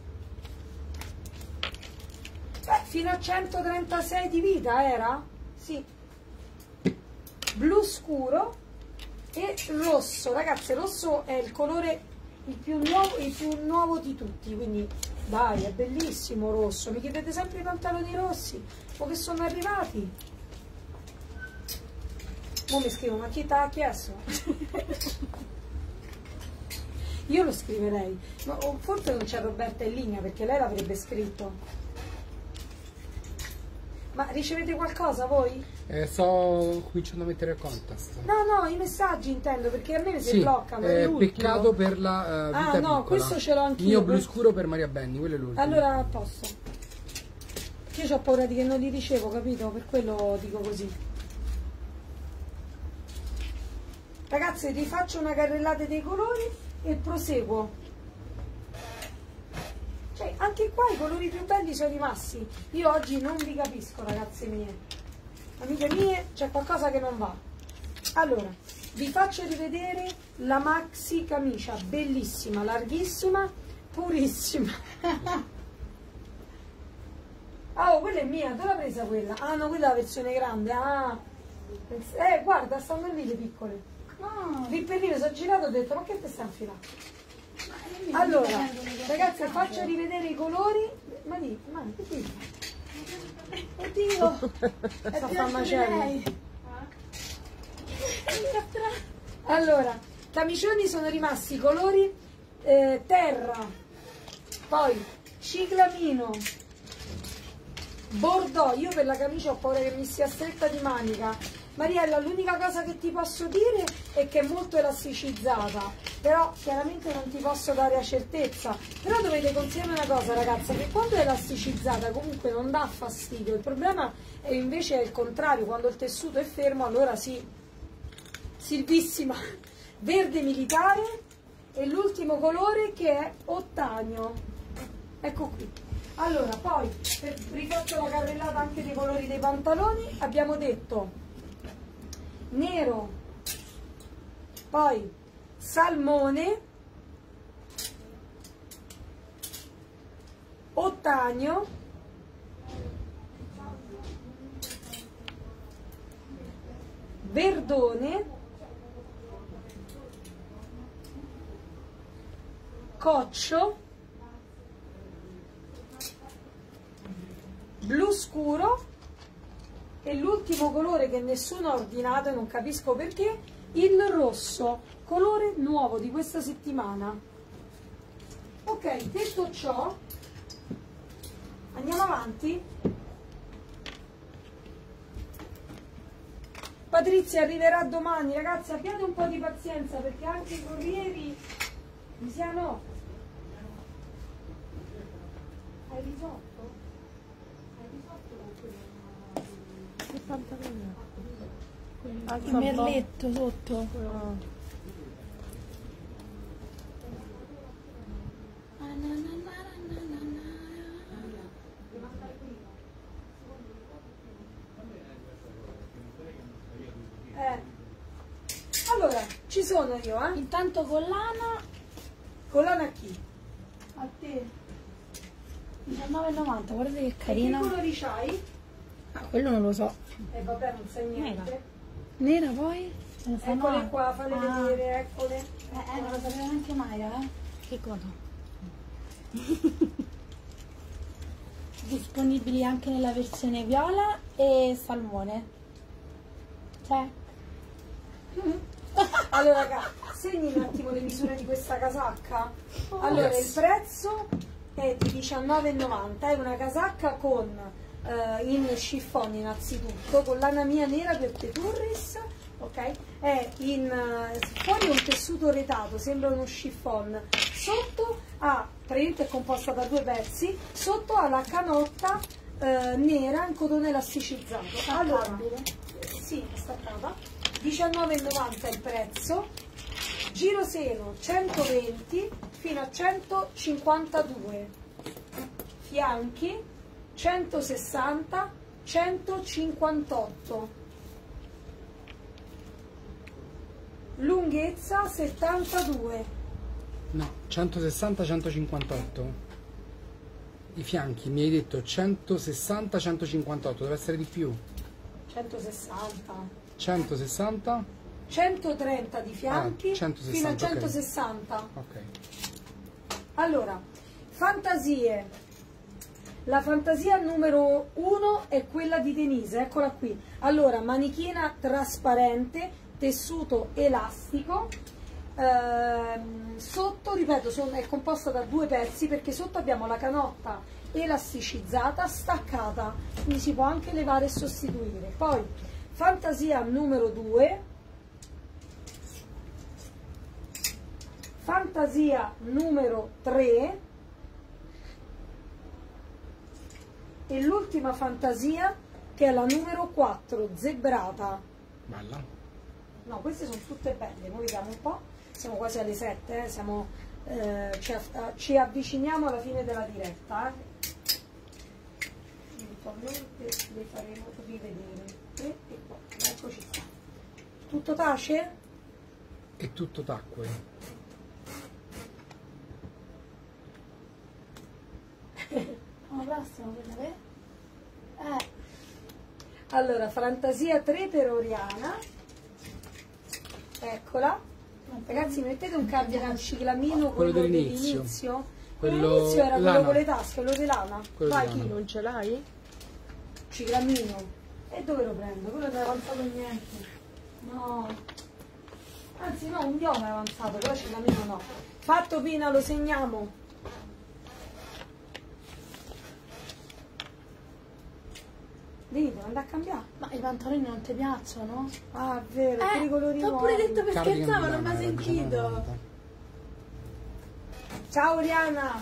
fino a 136 di vita era? Sì. Blu scuro e rosso, ragazzi, rosso è il colore il più nuovo di tutti, quindi dai, è bellissimo rosso. Mi chiedete sempre i pantaloni rossi o che sono arrivati? Mo mi scrivo, ma chi ti ha chiesto? Io lo scriverei, ma forse non c'è Roberta in linea perché lei l'avrebbe scritto. Ma ricevete qualcosa voi? Sto cominciando a mettere il contest. No, i messaggi intendo, perché a me si bloccano. Peccato per la vita piccola. Questo ce l'ho anch'io. Mio blu scuro per Maria Benni, quello è l'ultimo. Allora posso. Io ho paura di che non li ricevo, capito? Per quello dico così. Ragazzi, rifaccio una carrellata dei colori e proseguo. Cioè, anche qua i colori più belli sono rimasti. Io oggi non vi capisco, ragazze mie. Amiche mie, c'è qualcosa che non va. Allora, vi faccio rivedere la maxi camicia, bellissima, larghissima, purissima. Oh, quella è mia, dove l'ha presa quella? Ah no, quella è la versione grande. Ah, guarda, stanno lì le piccole. Lì per lì mi sono girato e ho detto, ma che te sta infilando? Allora, ragazzi, faccio rivedere i colori. Ma lì, che dici? Oddio, sta fa macello. Allora, camicioni sono rimasti i colori terra, poi ciclamino, bordeaux. Io per la camicia ho paura che mi sia stretta di manica. Mariella, l'unica cosa che ti posso dire è che è molto elasticizzata, però chiaramente non ti posso dare a certezza. Però dovete considerare una cosa, ragazza, che quando è elasticizzata comunque non dà fastidio. Il problema è invece il contrario, quando il tessuto è fermo, allora sì. Silvissima, verde militare, e l'ultimo colore che è ottanio. Ecco qui. Allora, poi rifaccio la carrellata anche dei colori dei pantaloni. Abbiamo detto nero, poi salmone, ottanio, verdone, coccio, blu scuro e l'ultimo colore che nessuno ha ordinato e non capisco perché, il rosso, colore nuovo di questa settimana. Ok, detto ciò, andiamo avanti. Patrizia arriverà domani, ragazzi, abbiate un po' di pazienza perché anche i corrieri mi siano... Hai risotto? Hai risotto con quello? Il merletto sotto. Allora, ci sono io, Intanto collana Collana a chi? a te 19,90, guardate che E che carina. colori c'hai? Ah, quello non lo so. Vabbè, non sai niente. Nera poi? Ce ne stanno Eccole altre. qua, falle Ah. vedere, eccole. Non lo sapevo neanche mai, Che cosa? Disponibili anche nella versione viola e salmone. Cioè, Allora, raga, segni un attimo le misure di questa casacca. Allora, Yes. il prezzo è di 19,90, è una casacca con in chiffon innanzitutto, con lana mia nera per te turris, ok? È in fuori un tessuto retato, sembra uno chiffon. Sotto praticamente è composta da due pezzi, sotto ha la canotta nera in cotone elasticizzato. Allora, sì, è staccata. 19,90 è il prezzo, giro seno 120 fino a 152, fianchi 160, 158, lunghezza 72, No, 160, 158. I fianchi mi hai detto 160, 158, deve essere di più. 160, 160, 130 di fianchi 160, fino a ok. 160. ok. Allora, fantasie. La fantasia numero 1 è quella di Denise, eccola qui. Allora, manichina trasparente, tessuto elastico. Sotto, ripeto, è composta da due pezzi perché sotto abbiamo la canotta elasticizzata, staccata, quindi si può anche levare e sostituire. Poi, fantasia numero 2. Fantasia numero 3 e l'ultima fantasia che è la numero 4, zebrata. Bella. No, queste sono tutte belle, noi vediamo un po', siamo quasi alle 7, ci avviciniamo alla fine della diretta. Eventualmente le faremo rivedere. E qua, eccoci qua. Tutto tace? E tutto tacque. la prossima quella Allora, fantasia 3 per Oriana, eccola. Ragazzi, mettete un cardigan ciclamino, Quello quello dell'inizio. dell'inizio. Quello Dell'inizio era quello lana. con le tasche, quello di lana. Quello Vai, di chi? lana. Non ce l'hai? Ciclamino. E dove lo prendo? Quello non è avanzato niente. No. Anzi no, un viola è avanzato, però ciclamino no. Fatto Pina, lo segniamo. Lì, devo andare a cambiare. Ma i pantaloni non ti piacciono? Ah, è vero, che i colori T'ho nuovi. pure detto per Cardigan scherzare, ma di non mi ha lana, era sentito. 19,90. Ciao Oriana.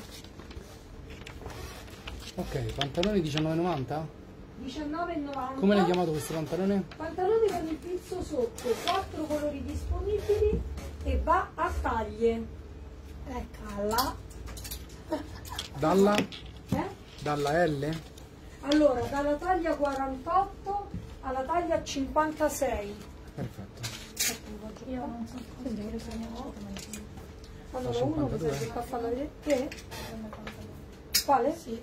Ok, pantaloni 19,90? 19,90. Come l'hai chiamato questo pantalone? Pantaloni con il pizzo sotto, 4 colori disponibili e va a taglie. Eccola. Dalla? Eh? Dalla L? Allora, dalla taglia 48 alla taglia 56. Perfetto. Io non so cosa dire. Allora, uno mi serve qua a farla vedere. Che? Quale? Sì.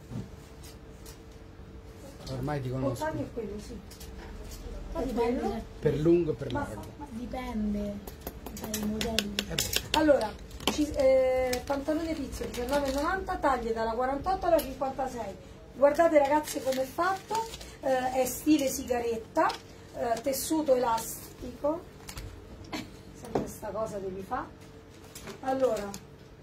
Ormai ti conosco. Bottani è quello, sì. Ma dipende, Per lungo e per Basta. largo. ma dipende dai modelli. Allora, pantalone pizzo 19,90, taglie dalla 48 alla 56. Guardate ragazzi come è fatto, è stile sigaretta, tessuto elastico, sempre questa cosa devi fare. Allora,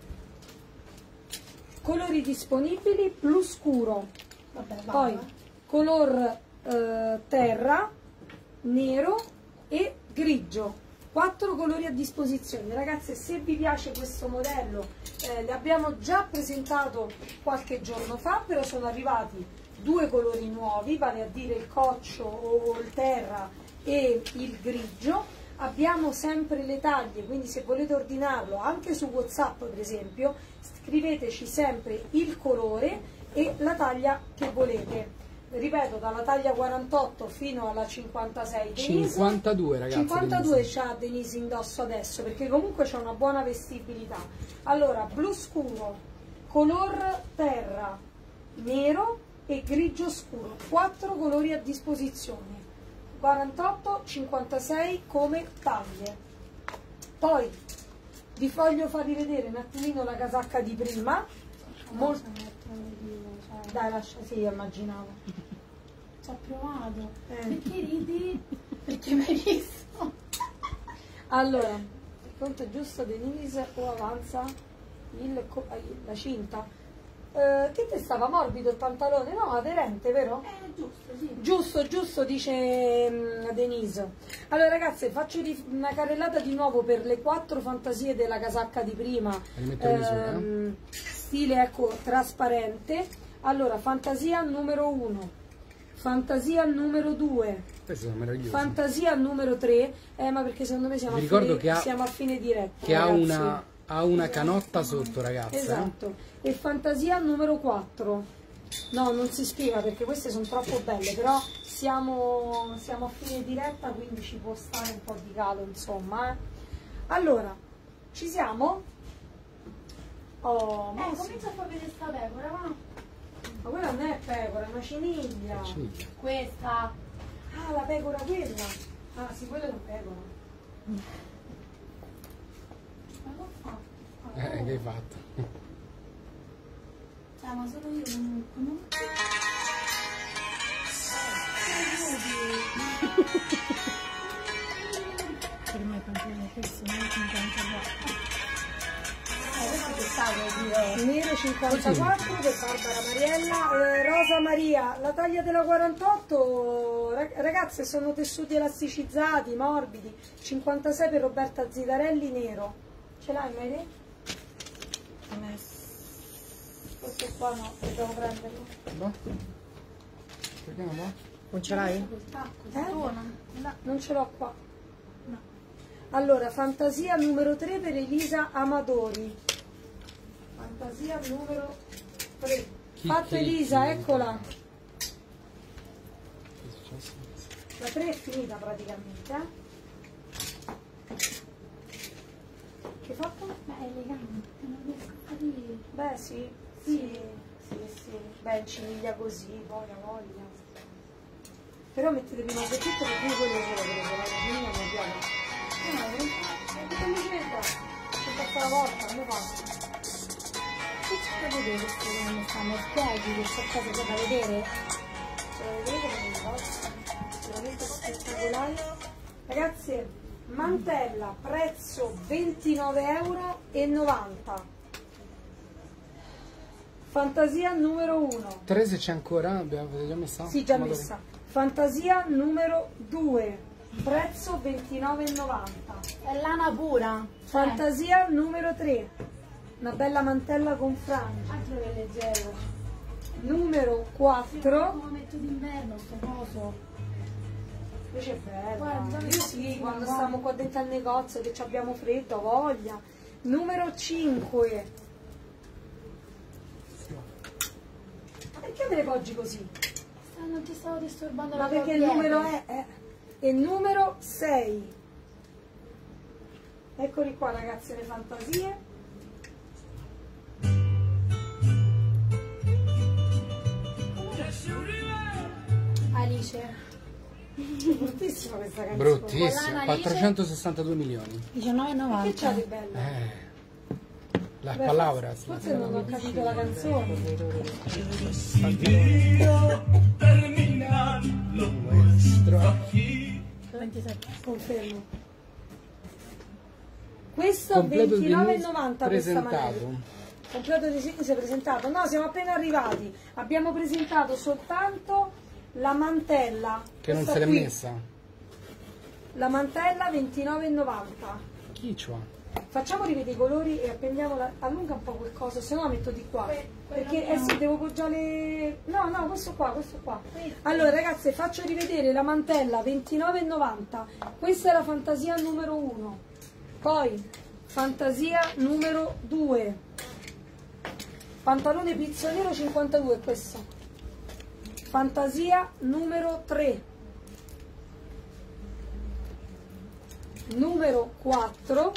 colori disponibili, blu scuro, Vabbè, poi va. color terra, nero e grigio. 4 colori a disposizione. Ragazze, se vi piace questo modello, le abbiamo già presentato qualche giorno fa, però sono arrivati 2 colori nuovi, vale a dire il coccio o il terra e il grigio. Abbiamo sempre le taglie, quindi se volete ordinarlo anche su WhatsApp per esempio, scriveteci sempre il colore e la taglia che volete. Ripeto, dalla taglia 48 fino alla 56. Denise, 52 ragazzi. 52 c'ha Denise indosso adesso, perché comunque c'è una buona vestibilità. Allora, blu scuro, color terra, nero e grigio scuro. 4 colori a disposizione. 48, 56 come taglie. Poi vi voglio far rivedere un attimino la casacca di prima. Dai, lascia, sì, immaginavo. Ci ho provato. Eh. Perché ridi? Perché mi hai visto? Allora, il conto è giusto Denise o avanza la cinta? Che te stava morbido il pantalone? No, aderente, vero? Giusto, sì. Giusto, giusto, dice Denise. Allora ragazze, faccio una carrellata di nuovo per le 4 fantasie della casacca di prima. Rimetto le misure, Stile, ecco, trasparente. Allora, fantasia numero 1, fantasia numero 2, Questi sono meravigliosi. fantasia numero 3, ma perché secondo me siamo, Vi ricordo fine, che ha- siamo a fine diretta. Che ragazzi. ha una canotta sotto, ragazzi. Esatto. E fantasia numero 4. No, non si spiega perché queste sono troppo belle, però siamo a fine diretta, quindi ci può stare un po' di calo, insomma. Allora, ci siamo? Oh, ma sì. Comincia a far vedere sta pecora, va? Ma quella non è pecora, è una ciniglia. Ciniglia. Questa. Ah, la pecora quella. Ah, sì, quella è una pecora. Ma l'ho fatto. Che hai fatto? Cioè, ma solo io non... Per me pantalone questo non è 54. Questo che stavo Nero 54 per Barbara Mariella, Rosa Maria, la taglia della 48, ragazze sono tessuti elasticizzati, morbidi, 56 per Roberta Zidarelli, nero. Ce l'hai Mary? Questo qua no, dobbiamo prenderlo. No? Perché non va? Non ce l'hai? Non ce l'ho qua. Allora, fantasia numero 3 per Elisa Amadori. Fantasia numero 3. Fatto Elisa, eccola. Che è successo? La 3 è finita praticamente, Che hai fatto? Ma è elegante, non riesco a capire. Beh, sì, sì, sì, sì. Beh, ciniglia così, poi la voglia. Però mettete prima il vestito perché io quello solo preso, la ciniglia non piace. Come c'entra? C'è fatta la volta, come fa? Che c'è da vedere queste come stanno? Spieghi che c'è cosa c'è da vedere? Vedete come mi fa? Veramente spettacolare. Ragazzi, mantella, prezzo 29,90 €. Fantasia numero 1. Teresa c'è ancora? Avete già messa? Sì, già Ma dove? messa. Fantasia numero 2. Prezzo 29,90 €. È lana pura. Fantasia numero 3. una bella mantella con frangia. Altro che leggero. Numero 4. Come metto d'inverno sto coso. Invece è bella. Guarda, Io sì, quando stiamo qua dentro al negozio che ci abbiamo freddo, ho voglia. Numero 5. Ma perché me le poggi così? Non ti stavo disturbando Ma la tua perché il piede. numero è e numero 6. Eccoli qua ragazzi, le fantasie. Alice. Bruttissima questa canzone. Bruttissima, Volana 462 milioni. 19,90. Che c'ha di bello? La Beh, palabra. forse non ho capito la canzone. Nuestro. 27. Confermo. Questo Completo di 29,90 questa mattina. presentato. Completo di si è presentato. No, siamo appena arrivati. Abbiamo presentato soltanto la mantella. Che non Questa se l'è qui. messa. La mantella 29,90. Chi c'ha? Facciamo rivedere i colori e appendiamola, allunga un po' quel coso, se no la metto di qua. Perché sì, devo poggiare. No, questo qua. Allora ragazzi, faccio rivedere la mantella 29,90. Questa è la fantasia numero 1. Poi fantasia numero 2. Pantalone pizzo nero 52, questo. Fantasia numero 3. Numero 4.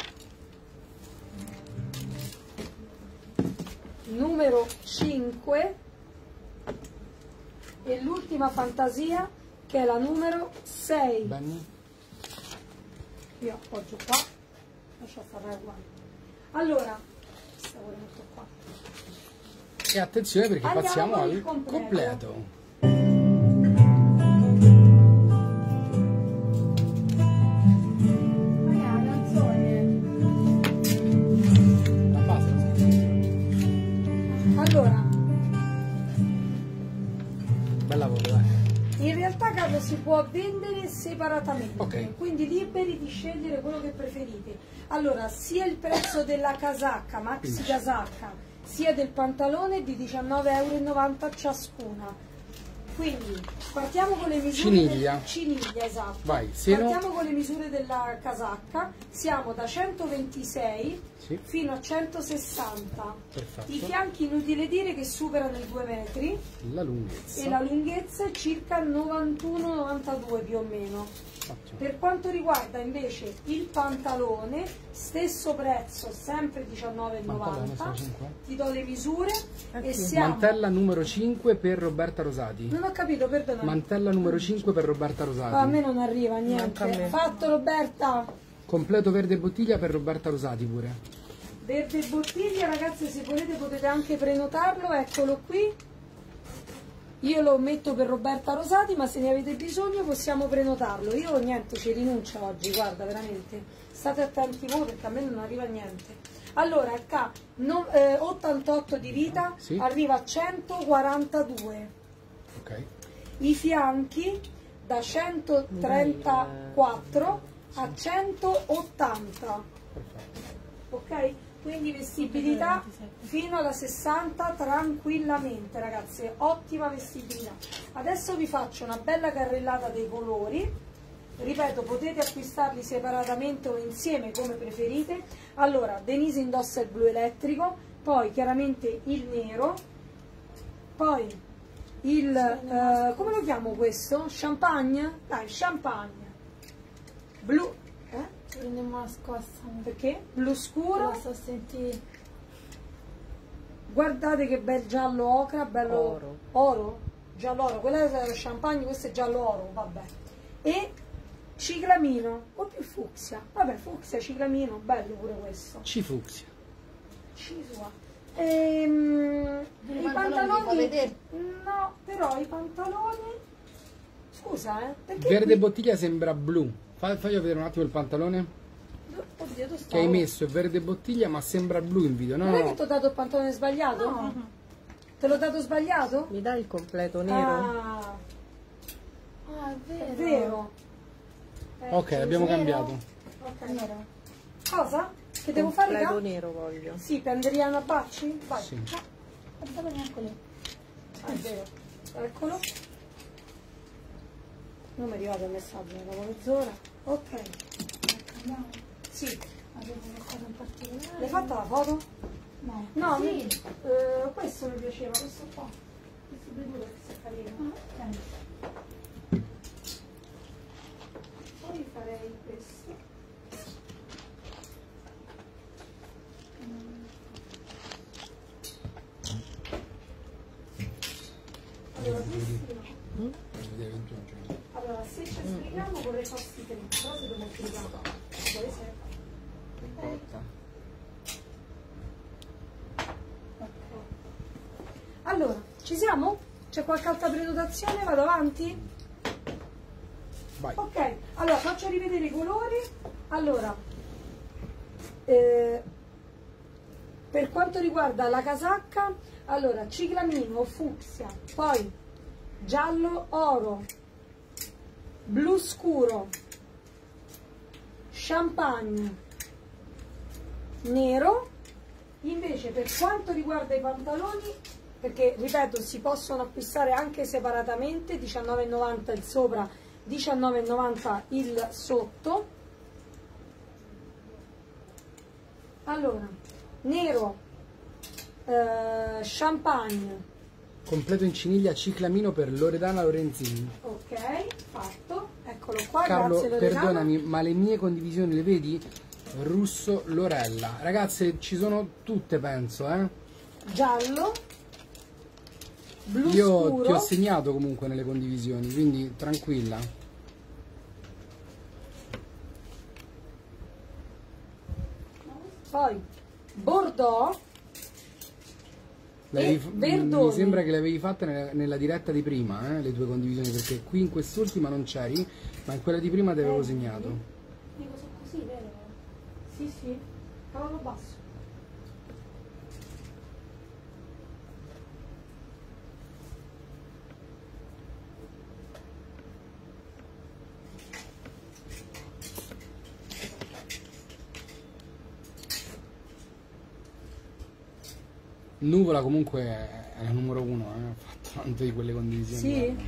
Numero 5 e l'ultima fantasia che è la numero 6. Benny? Io appoggio qua, lascia stare uguale. Allora, questa ora metto qua. E attenzione perché Andiamo passiamo al al completo. completo. Ma è la canzone. La base. Allora, Bel lavoro, dai. in realtà Carlo si può vendere separatamente, Ok. quindi liberi di scegliere quello che preferite. Allora, sia il prezzo della casacca, maxi casacca, sia del pantalone di 19,90 € ciascuna. Quindi partiamo con le misure Ciniglia. Ciniglia, esatto. Vai, seno. Partiamo con le misure della casacca, siamo da 126 Sì. fino a 160. Perfetto. I fianchi inutile dire che superano i 2 metri La lunghezza. e la lunghezza è circa 91-92 più o meno. Ottimo. Per quanto riguarda invece il pantalone, stesso prezzo, sempre Pantalone 19,90. sono 5. Ti do le misure e Anche. siamo. Mantella numero 5 per Roberta Rosati. Non ho capito, perdonami. Mantella numero 5 per Roberta Ah, a Rosati. me non arriva Manca a niente. me. Fatto Roberta. Completo verde bottiglia per Roberta Rosati pure. Verde bottiglia, ragazzi, se volete potete anche prenotarlo, eccolo qui. Io lo metto per Roberta Rosati, ma se ne avete bisogno possiamo prenotarlo. Io niente, ci rinuncio oggi, guarda, veramente. State attenti voi perché a me non arriva niente. Allora, K, 88 di vita, Sì. arriva a 142. Ok. I fianchi da 134 a 180. Perfetto. Ok? Quindi vestibilità fino alla 60 tranquillamente, ragazzi, ottima vestibilità. Adesso vi faccio una bella carrellata dei colori. Ripeto, potete acquistarli separatamente o insieme come preferite. Allora, Denise indossa il blu elettrico, poi chiaramente il nero, poi il come lo chiamo questo? Champagne? Dai, champagne. Blu, Prendiamo una scossa. perché? Blu scuro. La sto a sentire. Guardate che bel giallo ocra, bello oro, giallo oro, quella è lo champagne, questo è giallo oro, vabbè. E ciclamino, o più fucsia, vabbè, fucsia, ciclamino, bello pure questo. Cifucsia. Cisua. I I pantaloni li fa pantaloni, vedere? no, però i pantaloni, scusa, perché Verde qui- bottiglia sembra blu. Fagli vedere un attimo il pantalone Oddio, dove che hai stavo? messo, è verde bottiglia ma sembra blu in video. No, Non è che no. ti ho dato il pantalone sbagliato? No. Te l'ho dato sbagliato? Mi dai il completo nero? Ah, Ah, è vero. è vero. Ok, abbiamo nero. cambiato. Ok. Nero. Cosa? Che devo fare? Completo Raga? nero voglio. Sì, Pendriana Bacci? Vai. Sì. Guardate neanche lì. Ah, è vero. Eccolo. Non mi è arrivato il messaggio, dopo mezz'ora. Ok. Andiamo. Sì. Abbiamo qualcosa in particolare? L'hai fatta la foto? No. No, Sì. questo mi piaceva, questo qua. Questo due che è carino. Ah, ok. Poi farei questo. Allora, questi no. Allora, se ci sbrighiamo vorrei farsi tre, però se dobbiamo sbrigare. Dove sei? Allora, ci siamo? C'è qualche altra prenotazione? Vado avanti? Vai. Ok, allora faccio rivedere i colori. Allora, per quanto riguarda la casacca, allora ciclamino, fucsia, poi giallo oro, blu scuro, champagne, nero. Invece per quanto riguarda i pantaloni, perché ripeto si possono acquistare anche separatamente, 19,90 il sopra, 19,90 il sotto. Allora, nero, champagne, Completo in ciniglia ciclamino per Loredana Lorenzini. ok, fatto, eccolo qua. Carlo, grazie Loredana. perdonami, ma le mie condivisioni le vedi? Russo Lorella. Ragazze, ci sono tutte, penso, Giallo, blu Io scuro, ti ho segnato comunque nelle condivisioni, quindi tranquilla. poi bordeaux, Mi verdone. sembra che le avevi fatte nella diretta di prima, le tue condivisioni, perché qui in quest'ultima non c'eri, ma in quella di prima ti avevo segnato. Dico sono così, vero? sì sì, cavallo basso. Nuvola comunque è la numero uno, ha fatto tante di quelle condivisioni. Sì? guarda.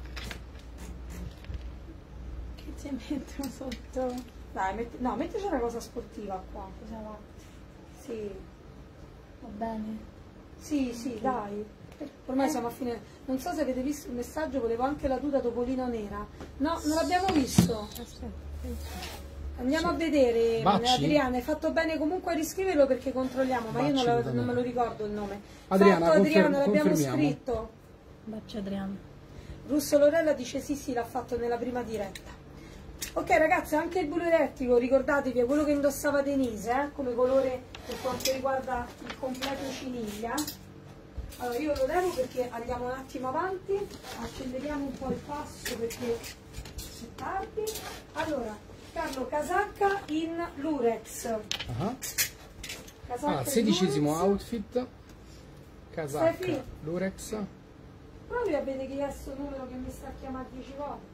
Che ti metto sotto? Dai, no, mettici una cosa sportiva qua. Cosa va? Sì, Va bene. sì, sì, dai. Ormai siamo a fine. Non so se avete visto il messaggio, volevo anche la tuta topolino nera. No, non l'abbiamo visto. Andiamo a vedere, Bacci? Adriana, hai fatto bene comunque a riscriverlo perché controlliamo, ma io Bacci, non me lo ricordo il nome. Adriana, Fatto Adriana, l'abbiamo confermiamo. scritto. Bacio Adriano. Russo Lorella dice sì, sì, l'ha fatto nella prima diretta. Ok ragazzi, anche il blu elettrico, ricordatevi, è quello che indossava Denise, come colore per quanto riguarda il completo ciniglia. Allora io lo levo perché andiamo un attimo avanti, acceleriamo un po' il passo perché è tardi. Allora, Carlo, casacca in lurex. Ah. Casacca in 16° lurex. outfit, casacca, Stefi? lurex. Provi a vedere chi è questo numero che mi sta chiamando 10 volte.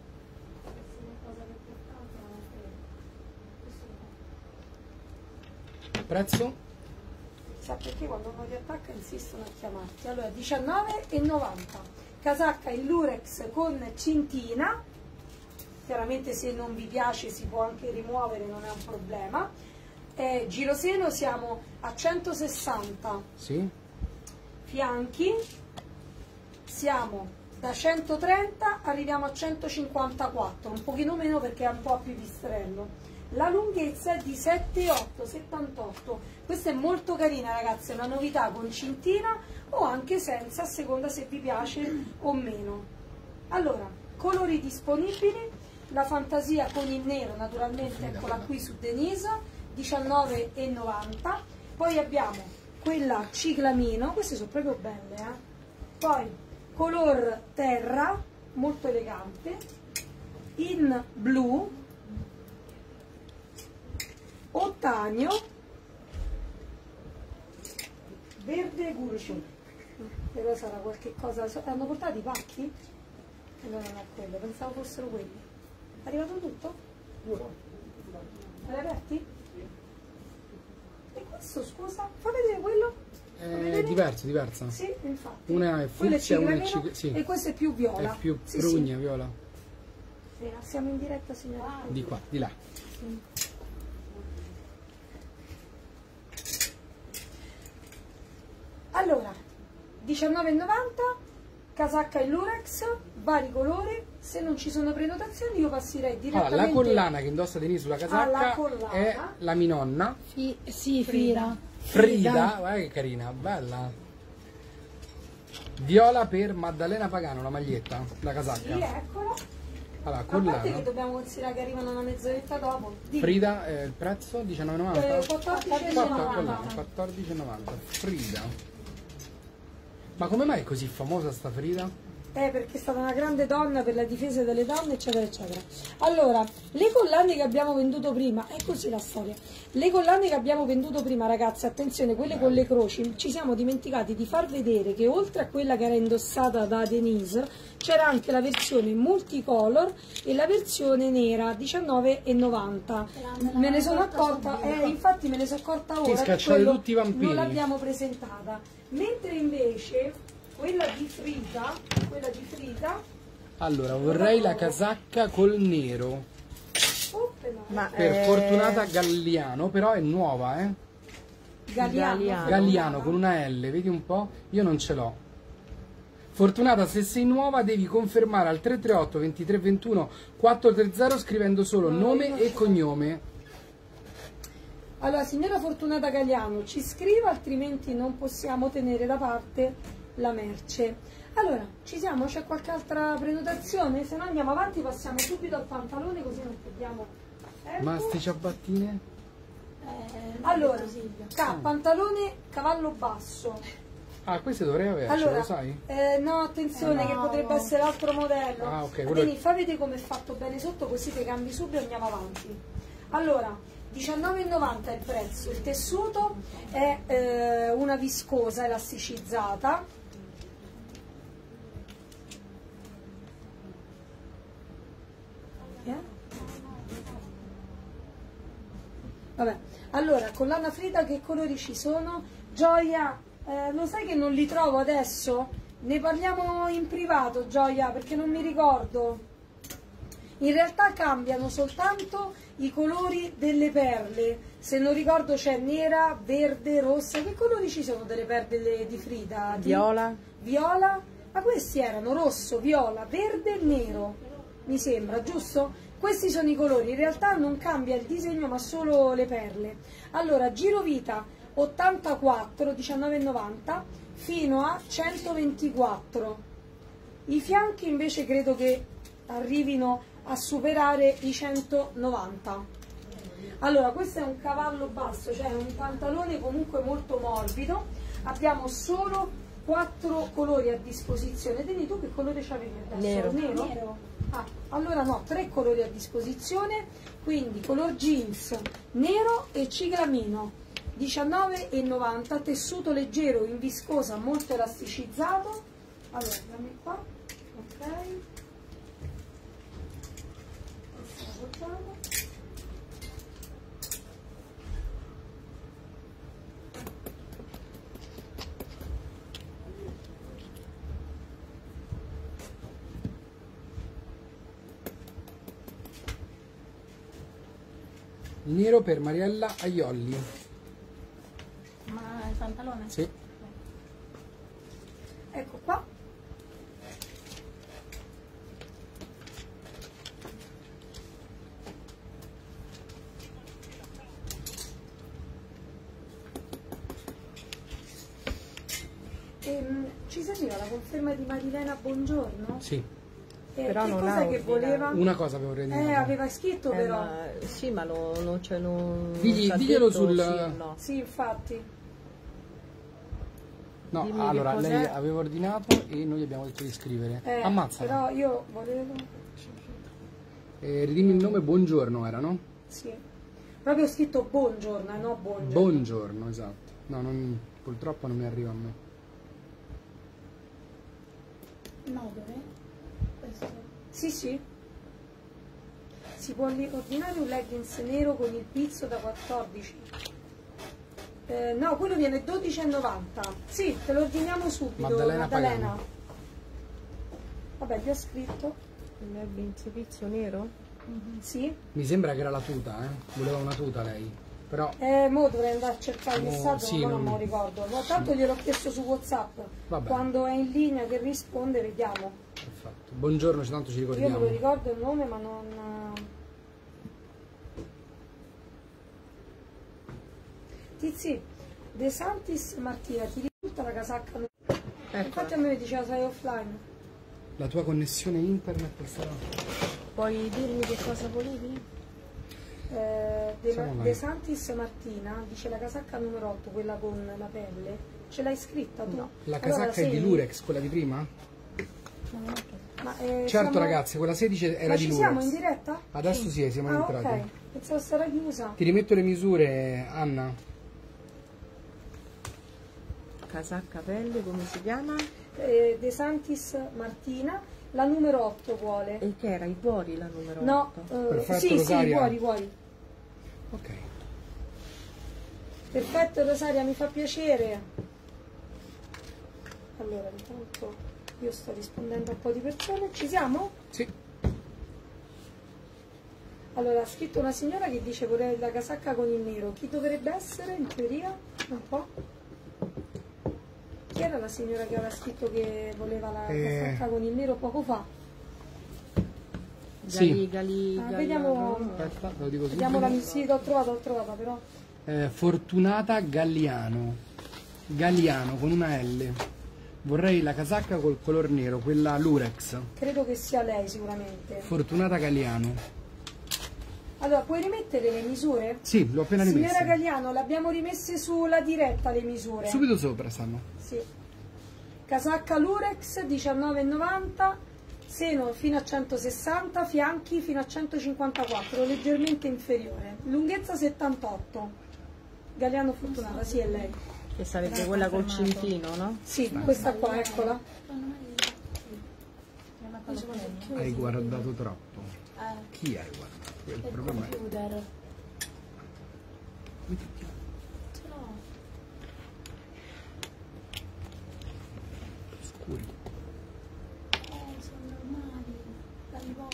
Prezzo? Sa perché quando uno ti attacca insistono a chiamarti. Allora 19,90. Casacca in lurex con cintina. Chiaramente se non vi piace si può anche rimuovere, non è un problema. Giroseno siamo a 160. Sì. Fianchi siamo da 130 arriviamo a 154, un pochino meno perché è un po' più pipistrello. La lunghezza è di 7,8, 78. Questa è molto carina ragazzi, è una novità con cintina o anche senza, a seconda se vi piace o meno. Allora, colori disponibili, la fantasia con il nero naturalmente, eccola qui su Denise, 19,90. Poi abbiamo quella ciclamino, queste sono proprio belle, Poi color terra, molto elegante, in blu, ottanio, verde Gucci. Però sarà qualche cosa. Hanno portato i pacchi? No, non è quello, pensavo fossero quelli. È arrivato tutto? Li hai aperti? questo, scusa? Fa vedere quello? Fa vedere? Diversa. Sì, infatti. Una è Quello fucsia, una è ciclamino sì. e questo è più viola. È più Sì, prugna, sì. viola. Siamo in diretta, signora. Di qua, di là. Allora, 19,90, casacca in lurex, vari colori. Se non ci sono prenotazioni io passerei direttamente. La collana che indossa Denise sulla casacca è la mia nonna. Sì, Frida. Frida, guarda che carina, bella. Viola per Maddalena Pagano, la maglietta, la casacca. Sì, eccola. Allora, A parte che collana. dobbiamo considerare che arrivano una mezz'oretta dopo. Frida, il prezzo 19,90? 14,90. 14,90. Frida. Ma come mai è così famosa sta Frida? Perché è stata una grande donna per la difesa delle donne, eccetera, eccetera. Allora, le collane che abbiamo venduto prima, è così la storia. Le collane che abbiamo venduto prima, ragazzi, attenzione, quelle con le croci, ci siamo dimenticati di far vedere che oltre a quella che era indossata da Denise, c'era anche la versione multicolor e la versione nera, 19,90. Me ne sono accorta, infatti me ne sono accorta ora, che scacciate tutti i vampiri. non l'abbiamo presentata. Mentre invece quella di Frida, Allora, vorrei la casacca col nero. Ma Per Fortunata Galliano, però è nuova, eh? Galliano con una L, vedi un po'? Io non ce l'ho. Fortunata, se sei nuova devi confermare al 338 23 21 430 scrivendo solo nome e cognome. Allora, signora Fortunata Galliano, ci scriva, altrimenti non possiamo tenere da parte la merce. Allora, ci siamo? C'è qualche altra prenotazione? Se no andiamo avanti, passiamo subito al pantalone così non perdiamo tempo. Ma sti ciabattine? Allora, pantalone cavallo basso. Ah, queste dovrei avercelo, Allora, lo sai? no, attenzione che potrebbe essere l'altro modello. Ah, ok, Quindi fa vedere come è fatto bene sotto, così ti cambi subito e andiamo avanti. Allora, 19,90 è il prezzo, il tessuto è una viscosa elasticizzata. Vabbè, allora, collana Frida, che colori ci sono? Gioia, lo sai che non li trovo adesso? Ne parliamo in privato, Gioia, perché non mi ricordo. In realtà cambiano soltanto i colori delle perle. Se non ricordo c'è nera, verde, rossa. Che colori ci sono delle perle di Frida? Viola. Viola? Ma questi erano rosso, viola, verde e nero. Mi sembra, giusto? Questi sono i colori, in realtà non cambia il disegno ma solo le perle. Allora, girovita 84, 19,90 fino a 124. I fianchi invece credo che arrivino a superare i 190. Allora, questo è un cavallo basso, cioè un pantalone comunque molto morbido. Abbiamo solo 4 colori a disposizione. Dimmi tu che colore c'avevi adesso? Nero? Ah, allora no, 3 colori a disposizione, quindi color jeans, nero e ciclamino, 19,90, tessuto leggero in viscosa molto elasticizzato. Allora, dammi qua, ok, Nero per Mariella Aiolli. Ma il pantalone? Sì. ecco qua. Ci serviva la conferma di Marilena Buongiorno? Sì. Però che non cos'è ha che ordinato. voleva? Una cosa avevo ordinato. Aveva scritto però. Sì, ma non c'è non Diglielo sul... sì, no. Sì, infatti. No, Dimmi allora, che cos'è. lei aveva ordinato e noi abbiamo detto di scrivere. Ammazzala. Però io volevo... Ridimmi il nome, Buongiorno era, no? Sì. Proprio scritto buongiorno, no buongiorno. Buongiorno, esatto. No, purtroppo non mi arriva a me. No, dove? Questo. Sì, sì. Si può ordinare un leggings nero con il pizzo da 14. No, quello viene 12,90. Sì, te lo ordiniamo subito, Maddalena. Vabbè, vi ho scritto. Il servizio nero? Sì. Mi sembra che era la tuta, voleva una tuta lei. Però mo dovrei andare a cercare il messaggio, sì, ma non me lo ricordo. Ma tanto gliel'ho chiesto su WhatsApp. Vabbè. Quando è in linea che risponde, vediamo. Perfetto. Buongiorno, tanto ci ricordiamo. Io me lo ricordo il nome, ma non. Tizi, De Santis Martina, ti risulta la casacca? Infatti a me mi diceva sei offline. La tua connessione internet sarà. Puoi dirmi che cosa volevi? De Santis Martina dice la casacca numero 8, quella con la pelle. Ce l'hai scritta tu? No. La casacca è di Lurex, quella di prima? Ma, certo siamo... ragazzi, quella 16 era di Lurex. Ma ci siamo in diretta? Adesso sì, siamo entrati. Ok, pensavo sarà chiusa. Ti rimetto le misure, Anna. Casacca pelle, come si chiama? De Santis Martina, la numero 8 vuole. E che era i cuori la numero 8? No, Perfetto, sì, Rosaria. sì, cuori. Ok. Perfetto Rosaria, mi fa piacere. Allora, intanto io sto rispondendo a un po' di persone. Ci siamo? Sì. Allora, ha scritto una signora che dice vorrei la casacca con il nero. Chi dovrebbe essere in teoria? Un po'. Chi era la signora che aveva scritto che voleva la casacca con il nero poco fa? Sì. Vediamo. Aspetta, lo dico Vediamo la subito. sì, l'ho trovata però. Fortunata Galliano. Galliano con una L. Vorrei la casacca col color nero, quella Lurex. Credo che sia lei sicuramente. Fortunata Galliano. Allora, puoi rimettere le misure? Sì, l'ho appena rimessa. Signora Galliano, le abbiamo rimesse sulla diretta le misure. Subito sopra stanno. Sì. Casacca Lurex 19,90, seno fino a 160, fianchi fino a 154, leggermente inferiore. Lunghezza 78. Galliano Fortunata, sì, è lei. Che sarebbe quella col cintino, no? Sì, questa qua, eccola. Hai guardato troppo. Chi hai guardato? Il problema è... Scuri. Sono normali, la riposo.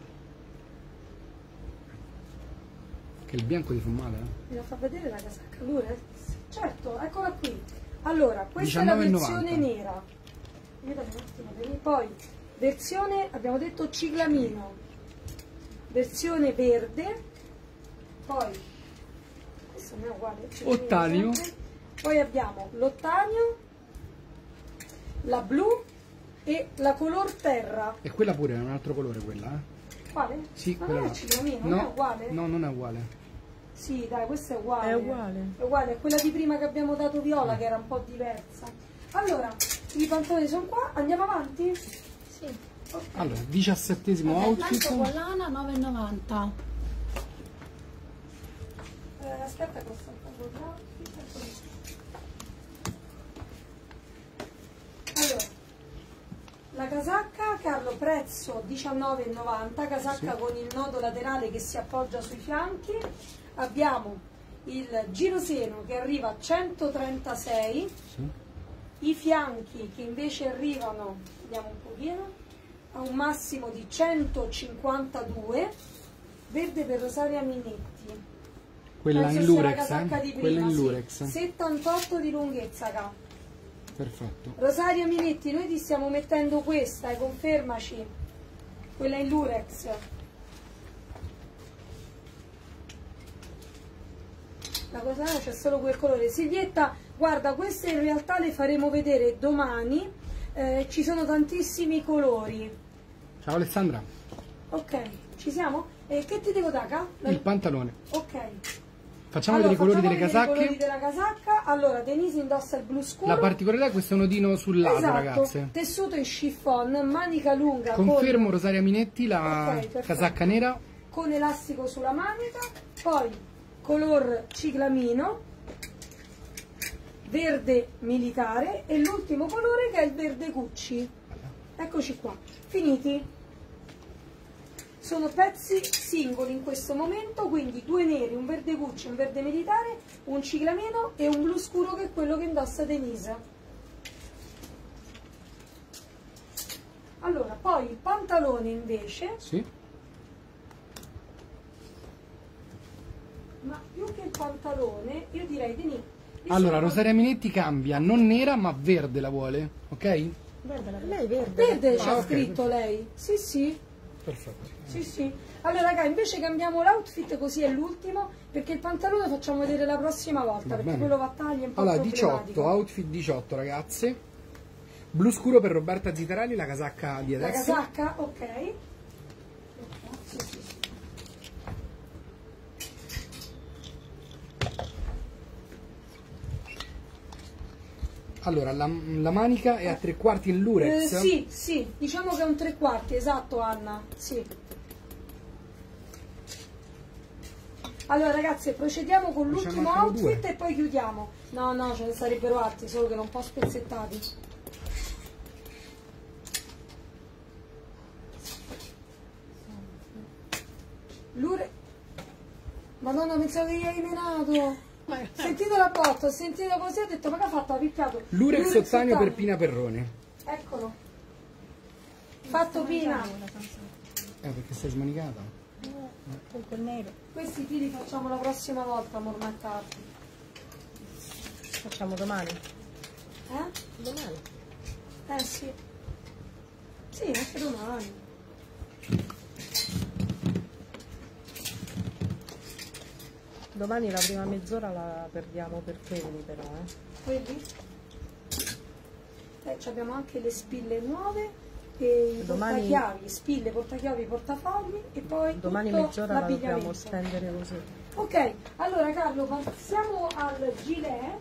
Che il bianco ti fa male, Me la fa vedere la casacca Lurex? Certo, eccola qui. Allora, questa è la versione 19,90. nera. Aiutami un attimo, vedi? Poi, versione, abbiamo detto ciclamino, versione verde, poi, questo non è uguale, ciclamino Ottanio. sempre. Poi abbiamo l'ottanio, la blu e la color terra. E quella pure è un altro colore, quella, Quale? Sì, Ma quella non è là. ciclamino, No, non è uguale? no, non è uguale. Sì, dai, questa è uguale. È uguale. È uguale, è quella di prima che abbiamo dato viola, che era un po' diversa. Allora, i pantaloni sono qua, andiamo avanti? Sì. Okay. Allora, 17esimo Blanco outfit. con lana 9,90. Aspetta, costa un po' là. Allora, la casacca, Carlo, prezzo 19,90, casacca Sì. con il nodo laterale che si appoggia sui fianchi. Abbiamo il giroseno che arriva a 136, Sì. i fianchi che invece arrivano, vediamo un pochino, a un massimo di 152, verde per Rosaria Minetti. Quella Penso in sia la Lurex, casacca di Quella prima, in sì. Lurex. 78 di lunghezza, ca. Perfetto. Rosaria Minetti, noi ti stiamo mettendo questa, confermaci. Quella in Lurex. La cosa c'è solo quel colore. Silvietta, guarda, queste in realtà le faremo vedere domani. Ci sono tantissimi colori. Ciao Alessandra. Ok, ci siamo? E che ti devo dare, ca? Il pantalone. Ok. Facciamo Allora, vedere i colori delle facciamo vedere i casacche. colori della casacca. Allora, Denise indossa il blu scuro. La particolarità è questo nodino sul lato, Esatto, ragazze. tessuto in chiffon, manica lunga Confermo Rosaria Minetti, la Ok, perfetto. casacca nera. con elastico sulla manica, poi color ciclamino, verde militare e l'ultimo colore che è il verde Gucci. Eccoci qua, finiti. sono pezzi singoli in questo momento, quindi 2 neri, un verde Gucci, un verde militare, un ciclamino e un blu scuro che è quello che indossa Denise. Allora, poi il pantalone invece, Sì. ma più che il pantalone, io direi Denise. Allora, Rosaria Minetti cambia, non nera ma verde la vuole, ok? Lei verde. Verde c'ha ok. scritto lei. Sì, sì. Perfetto. Sì, sì. Allora, raga, invece cambiamo l'outfit, così è l'ultimo, perché il pantalone facciamo vedere la prossima volta, Va perché bene. quello va a taglia, è un po' Allora, problematico. 18, outfit 18 ragazze. Blu scuro per Roberta Zitarelli, la casacca di La adesso. casacca, ok. Sì, sì, sì. Allora, la manica è a 3/4 in lurex. Sì, sì, diciamo che è un 3/4, esatto Anna, sì. Allora ragazzi, procediamo con Ce ne l'ultimo mancano outfit 2. e poi chiudiamo. No, no, ce ne sarebbero altri, solo che non un po' spezzettati. Lure... Madonna, pensavo che gli hai menato. Sentito la botta, ho sentito così, ho detto ma che ha fatto? Ha picchiato. Lurex Lurex Ottagno per Ottagno. Pina Perrone. Eccolo. Fatto Pina. Perché sei smanicata? Con quel nero. Questi fili facciamo la prossima volta, amor marcati. Facciamo domani. Eh? Domani. Sì. Sì, anche domani. Domani la prima mezz'ora la perdiamo per quelli però, Quelli? Abbiamo anche le spille nuove e i Domani- portachiavi, spille, portachiavi, portafogli e poi Domani tutto mezz'ora la dobbiamo l'abbigliamento. stendere così. Ok, allora Carlo, passiamo al gilet.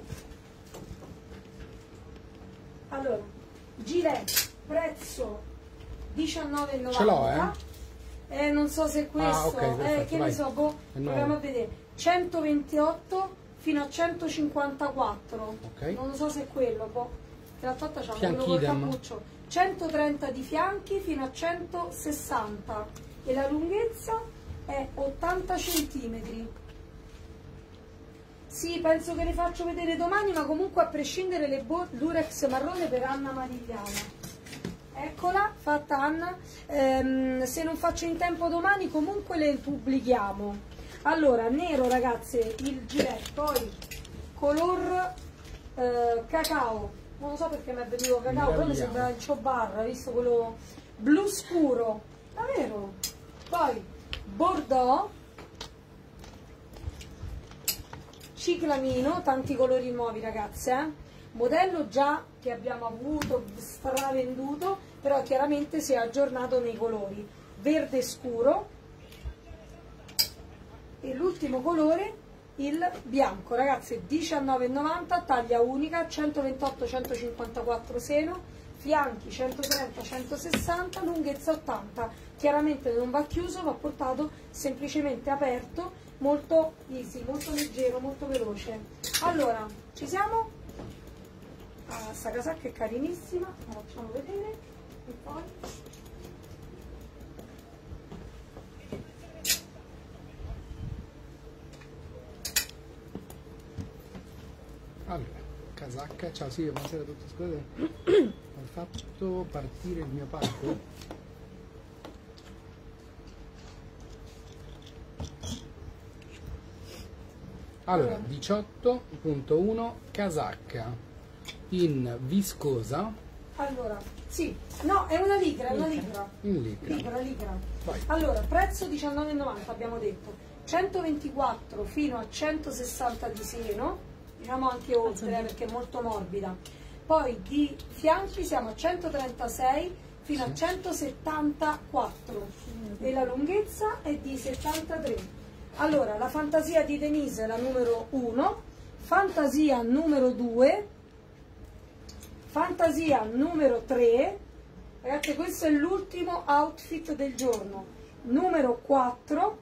Allora, gilet, prezzo 19,90. Ce l'ho, Non so se questo, ok, perfetto, che vai. ne so, boh, È nuovo. proviamo a vedere. 128 fino a 154. Ok. Non lo so se è quello, boh. Che la fatta c'ha Fianchi quello col idem. cappuccio. 130 di fianchi fino a 160 e la lunghezza è 80 centimetri. Sì, penso che le faccio vedere domani, ma comunque a prescindere le Durex marrone per Anna Marigliana. Eccola, fatta Anna. Se non faccio in tempo domani comunque le pubblichiamo. Allora, nero ragazze, il gilet, poi color cacao. Non lo so perché mi è venuto cacao, però mi sembra il Chobar, visto quello blu scuro. Davvero? Poi bordeaux, ciclamino, tanti colori nuovi ragazze, modello già che abbiamo avuto stravenduto, però chiaramente si è aggiornato nei colori verde scuro e l'ultimo colore il bianco. Ragazze, 19,90, taglia unica, 128-154 seno, fianchi 130-160, lunghezza 80. Chiaramente non va chiuso, va portato semplicemente aperto, molto easy, molto leggero, molto veloce. Allora, ci siamo? Sta casacca è carinissima, la facciamo vedere e poi Allora, casacca, ciao Silvia, buonasera a tutti, scusate. Ho fatto partire il mio pacco. Allora, 18.1 casacca in viscosa allora, sì, no, è una ligra, è una ligra. in licra. Ligra. Vai. Allora, prezzo 19,90 abbiamo detto, 124 fino a 160 di seno, diciamo anche oltre perché è molto morbida. Poi di fianchi siamo a 136 fino a 174 e la lunghezza è di 73. Allora, la fantasia di Denise è la numero 1, fantasia numero 2, fantasia numero 3, ragazzi questo è l'ultimo outfit del giorno, numero 4,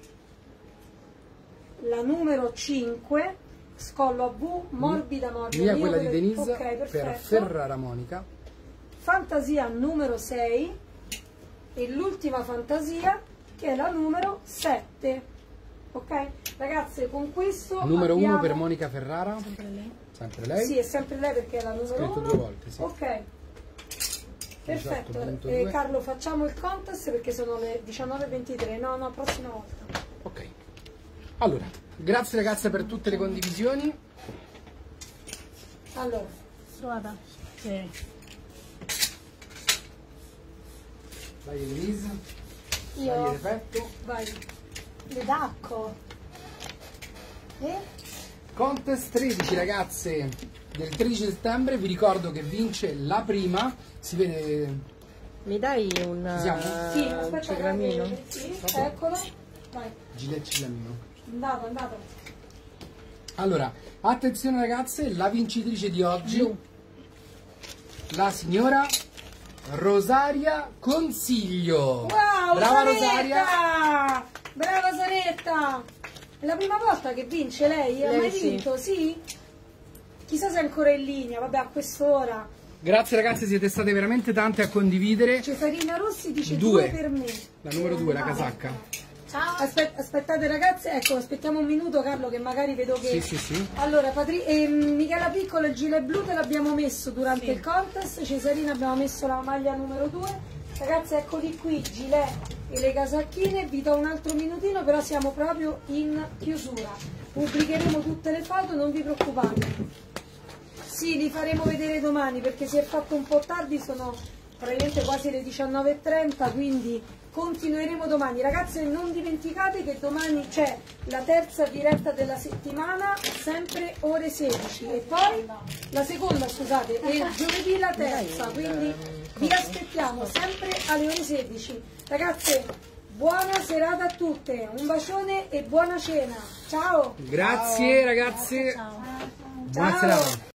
la numero 5, scollo a V, morbida morbida. Via Io quella di per- Denise ok, per perfetto. Ferrara Monica. Fantasia numero 6 e l'ultima fantasia che è la numero 7. Ok? Ragazze, con questo Numero 1 abbiamo... per Monica Ferrara. Sempre lei? Sì, è sempre lei perché è la numero Scritto 1. due volte, sì. Ok. Perfetto. 18.2. Carlo, facciamo il contest perché sono le 19:23. No, prossima volta. Ok. Allora, grazie ragazze per tutte le condivisioni. Allora, Guarda. Sì. Vai Elisa. Vai Io Repetto. vai. le dacco. Contest 13 ragazze del 13 settembre. Vi ricordo che vince la prima. Si vede. Mi dai un Ci siamo? Sì, aspetta, ciclamino? Sì, eccolo. Vai. Gilet Cilamino. Andato. Allora, attenzione ragazze, la vincitrice di oggi, la signora Rosaria Consiglio. Wow, Brava Saretta! Rosaria. Brava Saretta! È la prima volta che vince lei? Ha Lei mai sì. vinto? Sì? Chissà se è ancora in linea, vabbè, a quest'ora. Grazie ragazze, siete state veramente tante a condividere. Cesarina Rossi dice Due. 2 per me. La numero 2, la casacca. Ciao. Aspettate ragazze, ecco, aspettiamo un minuto Carlo che magari vedo che... Sì. Allora, Michela Piccolo, il gilet blu te l'abbiamo messo durante il contest, Cesarina abbiamo messo la maglia numero 2. Ragazzi, eccoli qui, gilet e le casacchine, vi do un altro minutino, però siamo proprio in chiusura. Pubblicheremo tutte le foto, non vi preoccupate. Sì, li faremo vedere domani perché si è fatto un po' tardi, sono praticamente quasi le 19:30, quindi continueremo domani. Ragazze, non dimenticate che domani c'è la terza diretta della settimana, sempre ore 16, e poi la seconda, scusate, e giovedì la terza, quindi vi aspettiamo sempre alle ore 16. Ragazze, buona serata a tutte, un bacione e buona cena. Ciao! Grazie ragazze. Ciao. Buona serata.